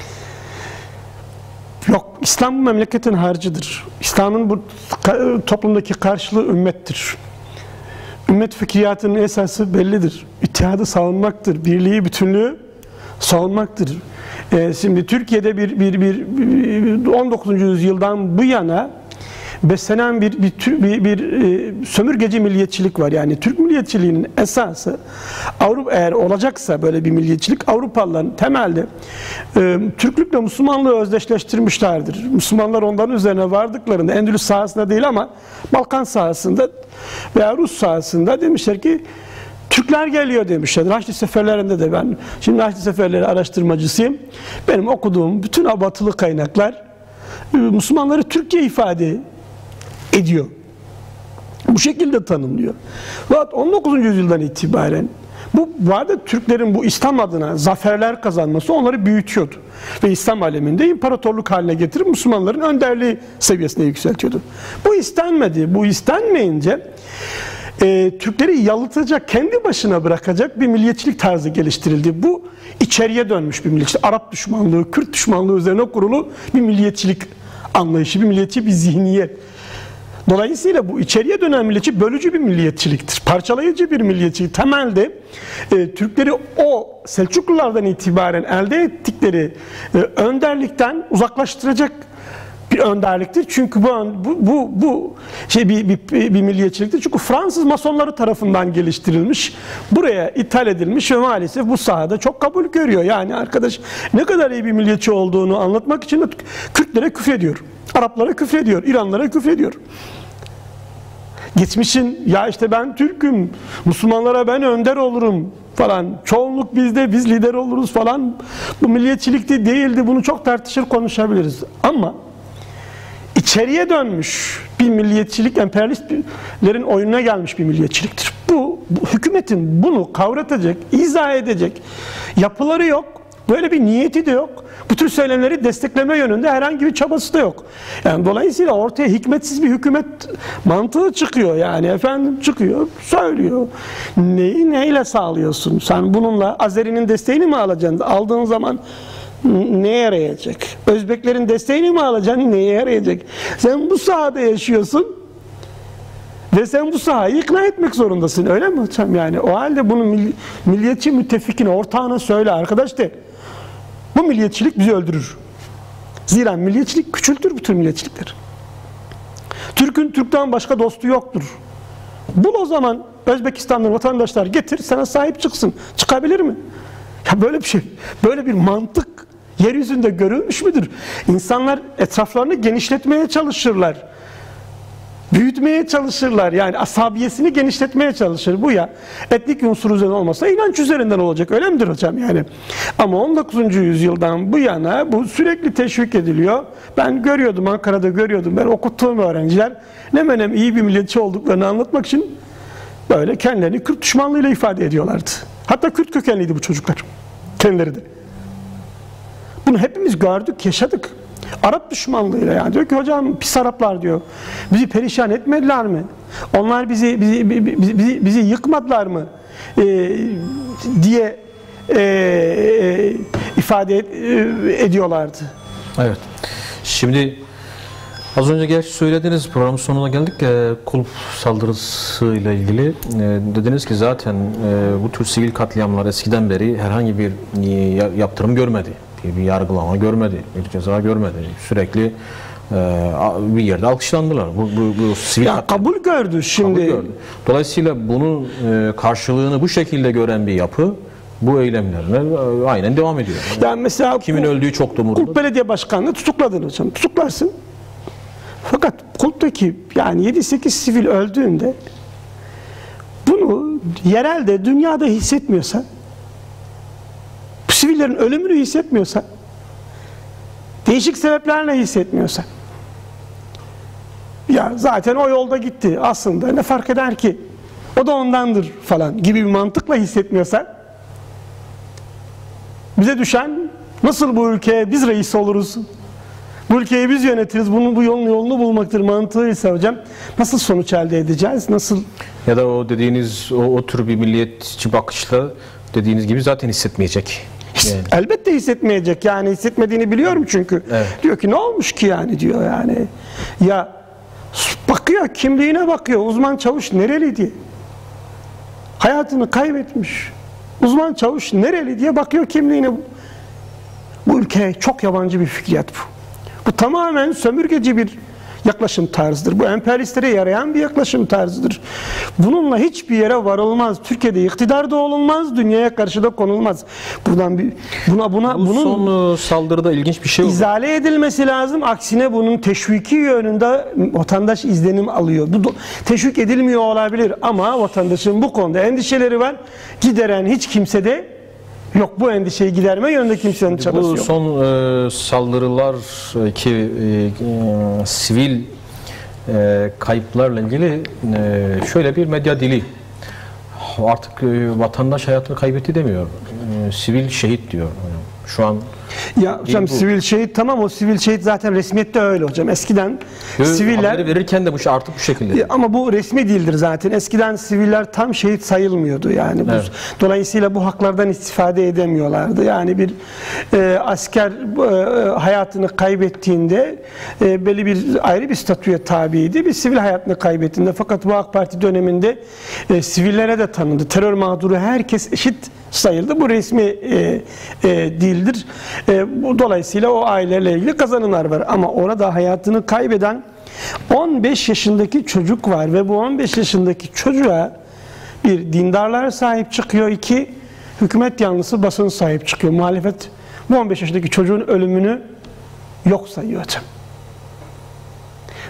Yok, İslam bu memleketin harcıdır. İslam'ın bu toplumdaki karşılığı ümmettir. Ümmet fikriyatının esası bellidir. İttihadı savunmaktır. Birliği, bütünlüğü savunmaktır. Ee, şimdi Türkiye'de bir, bir, bir, bir on dokuzuncu yüzyıldan bu yana beslenen bir, bir, bir, bir e, sömürgeci milliyetçilik var. Yani Türk milliyetçiliğinin esası Avrupa eğer olacaksa böyle bir milliyetçilik Avrupalıların temelde e, Türklükle Müslümanlığı özdeşleştirmişlerdir. Müslümanlar onların üzerine vardıklarında Endülüs sahasında değil ama Balkan sahasında veya Rus sahasında demişler ki Türkler geliyor demişler. Haçlı seferlerinde de ben şimdi Haçlı seferleri araştırmacısıyım. Benim okuduğum bütün batılı kaynaklar Müslümanları Türkiye ifade ediyor. Bu şekilde tanımlıyor. Fakat on dokuzuncu yüzyıldan itibaren bu vardı Türklerin bu İslam adına zaferler kazanması onları büyütüyordu. Ve İslam aleminde imparatorluk haline getirip Müslümanların önderliği seviyesine yükseltiyordu. Bu istenmedi. Bu istenmeyince e, Türkleri yalıtacak, kendi başına bırakacak bir milliyetçilik tarzı geliştirildi. Bu içeriye dönmüş bir milliyetçilik. Arap düşmanlığı, Kürt düşmanlığı üzerine kurulu bir milliyetçilik anlayışı, bir milliyetçi bir zihniyet. Dolayısıyla bu içeriye dönen milliyetçi bölücü bir milliyetçiliktir. Parçalayıcı bir milliyetçilik. Temelde e, Türkleri o Selçuklulardan itibaren elde ettikleri e, önderlikten uzaklaştıracak bir önderliktir. Çünkü bu bu bu, bu şey bir, bir bir milliyetçiliktir. Çünkü Fransız masonları tarafından geliştirilmiş, buraya ithal edilmiş ve maalesef bu sahada çok kabul görüyor. Yani arkadaş ne kadar iyi bir milliyetçi olduğunu anlatmak için de Kürtlere küfrediyor. Araplara küfrediyor, İranlara küfrediyor. Geçmişin ya işte ben Türk'üm, Müslümanlara ben önder olurum falan, çoğunluk bizde, biz lider oluruz falan, bu milliyetçilikte değildi, bunu çok tartışır konuşabiliriz. Ama içeriye dönmüş bir milliyetçilik, emperyalistlerin oyununa gelmiş bir milliyetçiliktir. Bu, bu hükümetin bunu kavratacak, izah edecek yapıları yok, böyle bir niyeti de yok. Bu tür söylemleri destekleme yönünde herhangi bir çabası da yok. Yani dolayısıyla ortaya hikmetsiz bir hükümet mantığı çıkıyor, yani efendim çıkıyor, söylüyor. Neyi neyle sağlıyorsun? Sen bununla Azeri'nin desteğini mi alacaksın? Aldığın zaman neye yarayacak? Özbeklerin desteğini mi alacaksın? Neye yarayacak? Sen bu sahada yaşıyorsun ve sen bu sahayı ikna etmek zorundasın. Öyle mi hocam? Yani o halde bunu milli, milliyetçi müttefikine, ortağına söyle arkadaş de. Bu milliyetçilik bizi öldürür. Zira milliyetçilik küçültür bu tür milliyetçilikler. Türk'ün Türk'ten başka dostu yoktur. Bul o zaman Özbekistan'dan vatandaşlar getir, sana sahip çıksın. Çıkabilir mi? Ya böyle bir şey, böyle bir mantık yeryüzünde görülmüş müdür? İnsanlar etraflarını genişletmeye çalışırlar. Büyütmeye çalışırlar. Yani asabiyesini genişletmeye çalışır. Bu ya etnik unsur üzerinden olmasa inanç üzerinden olacak. Öyle midir hocam? Yani ama on dokuzuncu yüzyıldan bu yana bu sürekli teşvik ediliyor. Ben görüyordum, Ankara'da görüyordum. Ben okuttuğum öğrenciler ne menem iyi bir milliyetçi olduklarını anlatmak için böyle kendilerini Kürt düşmanlığıyla ifade ediyorlardı. Hatta Kürt kökenliydi bu çocuklar. Kendileri de. Bunu hepimiz gördük, yaşadık. Arap düşmanlığıyla, yani diyor ki hocam pis Araplar diyor. Bizi perişan etmediler mi? Onlar bizi bizi bizi, bizi, bizi yıkmadılar mı? Ee, diye e, e, ifade ed, e, ediyorlardı. Evet. Şimdi az önce gerçi söylediniz, programın sonuna geldik. E, kulüp saldırısıyla ilgili e, dediniz ki zaten e, bu tür sivil katliamlar eskiden beri herhangi bir e, yaptırım görmedi. Bir yargılama görmedi, bir ceza görmedi. Sürekli e, bir yerde alkışlandılar. Bu, bu, bu sivil ya kabul gördü şimdi. Kabul gördü. Dolayısıyla bunun e, karşılığını bu şekilde gören bir yapı bu eylemlerine e, aynen devam ediyor. Yani mesela kimin öldüğü çok da umurunda. Kulp Belediye Başkanı'nı tutukladın hocam. Tutuklarsın. Fakat Kulp'taki yani yedi sekiz sivil öldüğünde bunu yerelde, dünyada hissetmiyorsa, sivillerin ölümünü hissetmiyorsa, değişik sebeplerle hissetmiyorsa, ya zaten o yolda gitti, aslında ne fark eder ki, o da ondandır falan gibi bir mantıkla hissetmiyorsa, bize düşen nasıl bu ülkeye biz reis oluruz, bu ülkeyi biz yönetiriz, bunun bu yolun yolunu bulmaktır mantığıysa hocam, nasıl sonuç elde edeceğiz, nasıl? Ya da o dediğiniz o, o tür bir milliyetçi bakışla dediğiniz gibi zaten hissetmeyecek. Yani. Elbette hissetmeyecek, yani hissetmediğini biliyorum çünkü. Evet. Diyor ki ne olmuş ki yani diyor yani. Ya bakıyor, kimliğine bakıyor, uzman çavuş nereli diye. Hayatını kaybetmiş. Uzman çavuş nereli diye bakıyor kimliğine. Bu ülkeye çok yabancı bir fikriyat bu. Bu tamamen sömürgeci bir yaklaşım tarzıdır. Bu emperyalistlere yarayan bir yaklaşım tarzıdır. Bununla hiçbir yere varılmaz. Türkiye'de iktidar da olunmaz, dünyaya karşı da konulmaz. Buradan bir buna buna Bu bunun son saldırıda ilginç bir şey oldu. İzale edilmesi lazım. Aksine bunun teşviki yönünde vatandaş izlenim alıyor. Bu teşvik edilmiyor olabilir ama vatandaşın bu konuda endişeleri var. Gideren hiç kimse de yok, bu endişeyi giderme yönünde kimsenin çabası yok. Bu son e, saldırılar e, ki e, e, sivil e, kayıplarla ilgili e, şöyle bir medya dili. Artık e, vatandaş hayatını kaybetti demiyor. E, sivil şehit diyor. Şu an ya hocam sivil şehit tamam, o sivil şehit zaten resmiyette öyle hocam. Eskiden Yo, siviller haberi verirken de bu artık bu şekilde. Ama bu resmi değildir zaten. Eskiden siviller tam şehit sayılmıyordu yani. Bu, evet. Dolayısıyla bu haklardan istifade edemiyorlardı. Yani bir e, asker e, hayatını kaybettiğinde e, belli bir ayrı bir statüye tabiydi. Bir sivil hayatını kaybettiğinde, fakat bu AK Parti döneminde e, sivillere de tanındı. Terör mağduru herkes eşit sayıldı. Bu resmi e, e, değildir. E, bu, dolayısıyla o aileyle ilgili kazanımlar var. Ama orada hayatını kaybeden on beş yaşındaki çocuk var ve bu on beş yaşındaki çocuğa bir dindarlar sahip çıkıyor, iki hükümet yanlısı basın sahip çıkıyor. Muhalefet bu on beş yaşındaki çocuğun ölümünü yok sayıyor hocam.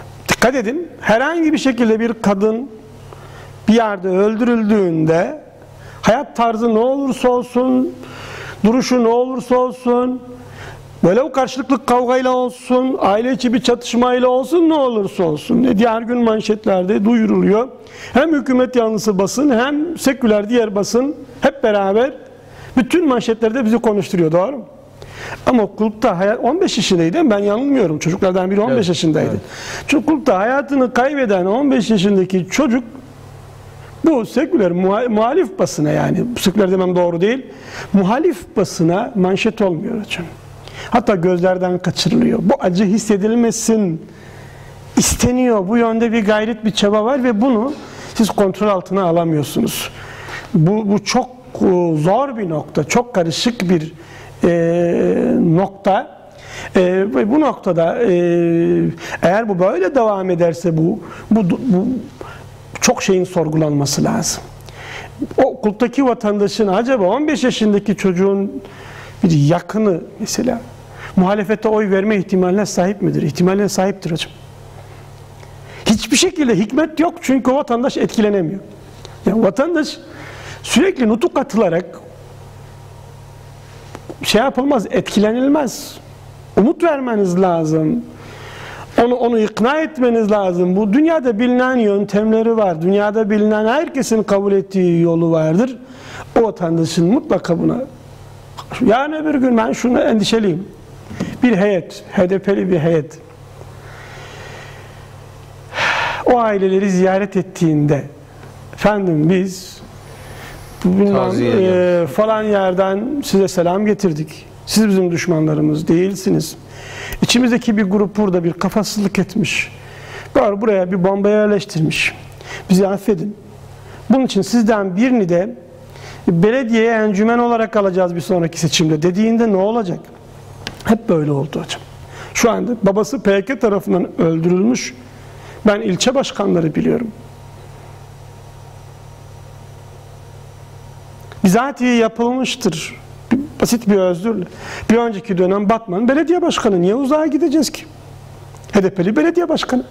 Dikkat edin, herhangi bir şekilde bir kadın bir yerde öldürüldüğünde hayat tarzı ne olursa olsun, duruşu ne olursa olsun, böyle o karşılıklı kavgayla olsun, aile içi bir çatışmayla olsun, ne olursa olsun, ne diğer gün manşetlerde duyuruluyor. Hem hükümet yanlısı basın hem seküler diğer basın hep beraber bütün manşetlerde bizi konuşturuyor, doğru mu? Ama okulda hayat, on beş yaşındaydı, ben yanılmıyorum, çocuklardan biri on beş evet, yaşındaydı. Evet. Okulda hayatını kaybeden on beş yaşındaki çocuk bu seküler muhalif basına, yani seküler demem doğru değil, muhalif basına manşet olmuyor hocam. Hatta gözlerden kaçırılıyor. Bu acı hissedilmesin isteniyor. Bu yönde bir gayret, bir çaba var ve bunu siz kontrol altına alamıyorsunuz. Bu, bu çok zor bir nokta, çok karışık bir e, nokta. E, ve bu noktada e, eğer bu böyle devam ederse bu, bu, bu çok şeyin sorgulanması lazım. O okuldaki vatandaşın acaba on beş yaşındaki çocuğun bir yakını mesela muhalefete oy verme ihtimaline sahip midir? İhtimaline sahiptir hocam. Hiçbir şekilde hikmet yok çünkü o vatandaş etkilenemiyor. Yani vatandaş sürekli nutuk atılarak şey yapılmaz, etkilenilmez. Umut vermeniz lazım. Onu, onu ikna etmeniz lazım. Bu dünyada bilinen yöntemleri var. Dünyada bilinen, herkesin kabul ettiği yolu vardır. O vatandaşın mutlaka buna, yani öbür gün ben şunu endişeliyim. Bir heyet, H D P'li bir heyet o aileleri ziyaret ettiğinde, efendim biz bilmem, e, falan yerden size selam getirdik. Siz bizim düşmanlarımız değilsiniz. İçimizdeki bir grup burada bir kafasızlık etmiş. Böyle buraya bir bomba yerleştirmiş. Bizi affedin. Bunun için sizden birini de belediyeye encümen olarak alacağız bir sonraki seçimde dediğinde ne olacak? Hep böyle oldu hocam. Şu anda babası P K K tarafından öldürülmüş. Ben ilçe başkanları biliyorum. Bizatihi yapılmıştır. Basit bir özürle. Bir önceki dönem Batman belediye başkanı. Niye uzağa gideceğiz ki? H D P'li belediye başkanı.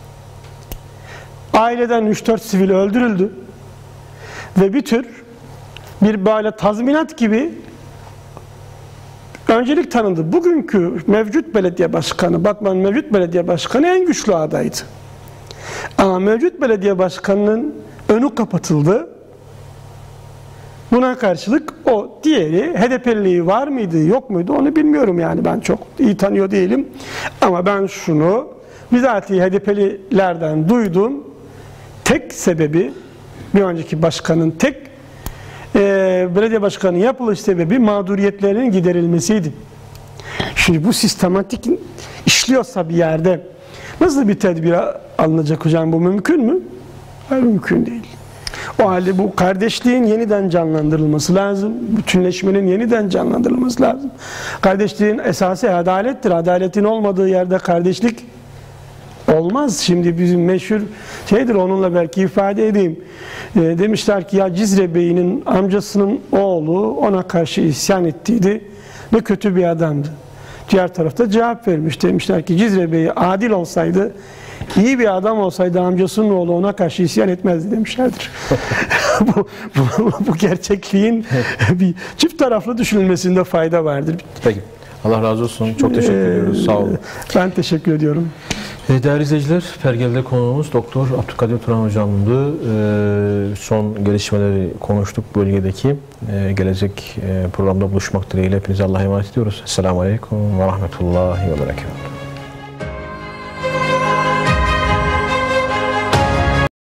Aileden üç dört sivil öldürüldü. Ve bir tür bir böyle tazminat gibi öncelik tanındı. Bugünkü mevcut belediye başkanı, Batman mevcut belediye başkanı en güçlü adaydı. Ama mevcut belediye başkanının önü kapatıldı. Buna karşılık o diğeri H D P'liliği var mıydı, yok muydu onu bilmiyorum, yani ben çok iyi tanıyor değilim. Ama ben şunu bizatihi H D P'lilerden duydum. Tek sebebi, bir önceki başkanın tek e, belediye başkanı yapılış sebebi mağduriyetlerinin giderilmesiydi. Şimdi bu sistematik işliyorsa bir yerde nasıl bir tedbir alınacak hocam, bu mümkün mü? Hayır, mümkün değil. O halde bu kardeşliğin yeniden canlandırılması lazım. Bütünleşmenin yeniden canlandırılması lazım. Kardeşliğin esası adalettir. Adaletin olmadığı yerde kardeşlik olmaz. Şimdi bizim meşhur şeydir, onunla belki ifade edeyim. E, demişler ki ya Cizre Bey'in amcasının oğlu ona karşı isyan ettiydi. Ne kötü bir adamdı. Diğer tarafta cevap vermiş. Demişler ki Cizre Bey adil olsaydı, iyi bir adam olsaydı amcasının oğlu ona karşı isyan etmezdi demişlerdir. bu, bu, bu gerçekliğin bir çift taraflı düşünülmesinde fayda vardır. Peki. Allah razı olsun. Çok teşekkür ee, ediyoruz. Sağ olun. Ben teşekkür ediyorum. Değerli izleyiciler, Pergel'de konuğumuz Doktor Abdülkadir Turan hocamdı. Ee, son gelişmeleri konuştuk bölgedeki. Ee, gelecek programda buluşmak dileğiyle hepinize Allah'a emanet ediyoruz. Esselamu Aleyküm ve Rahmetullahi ve Berekatuhu.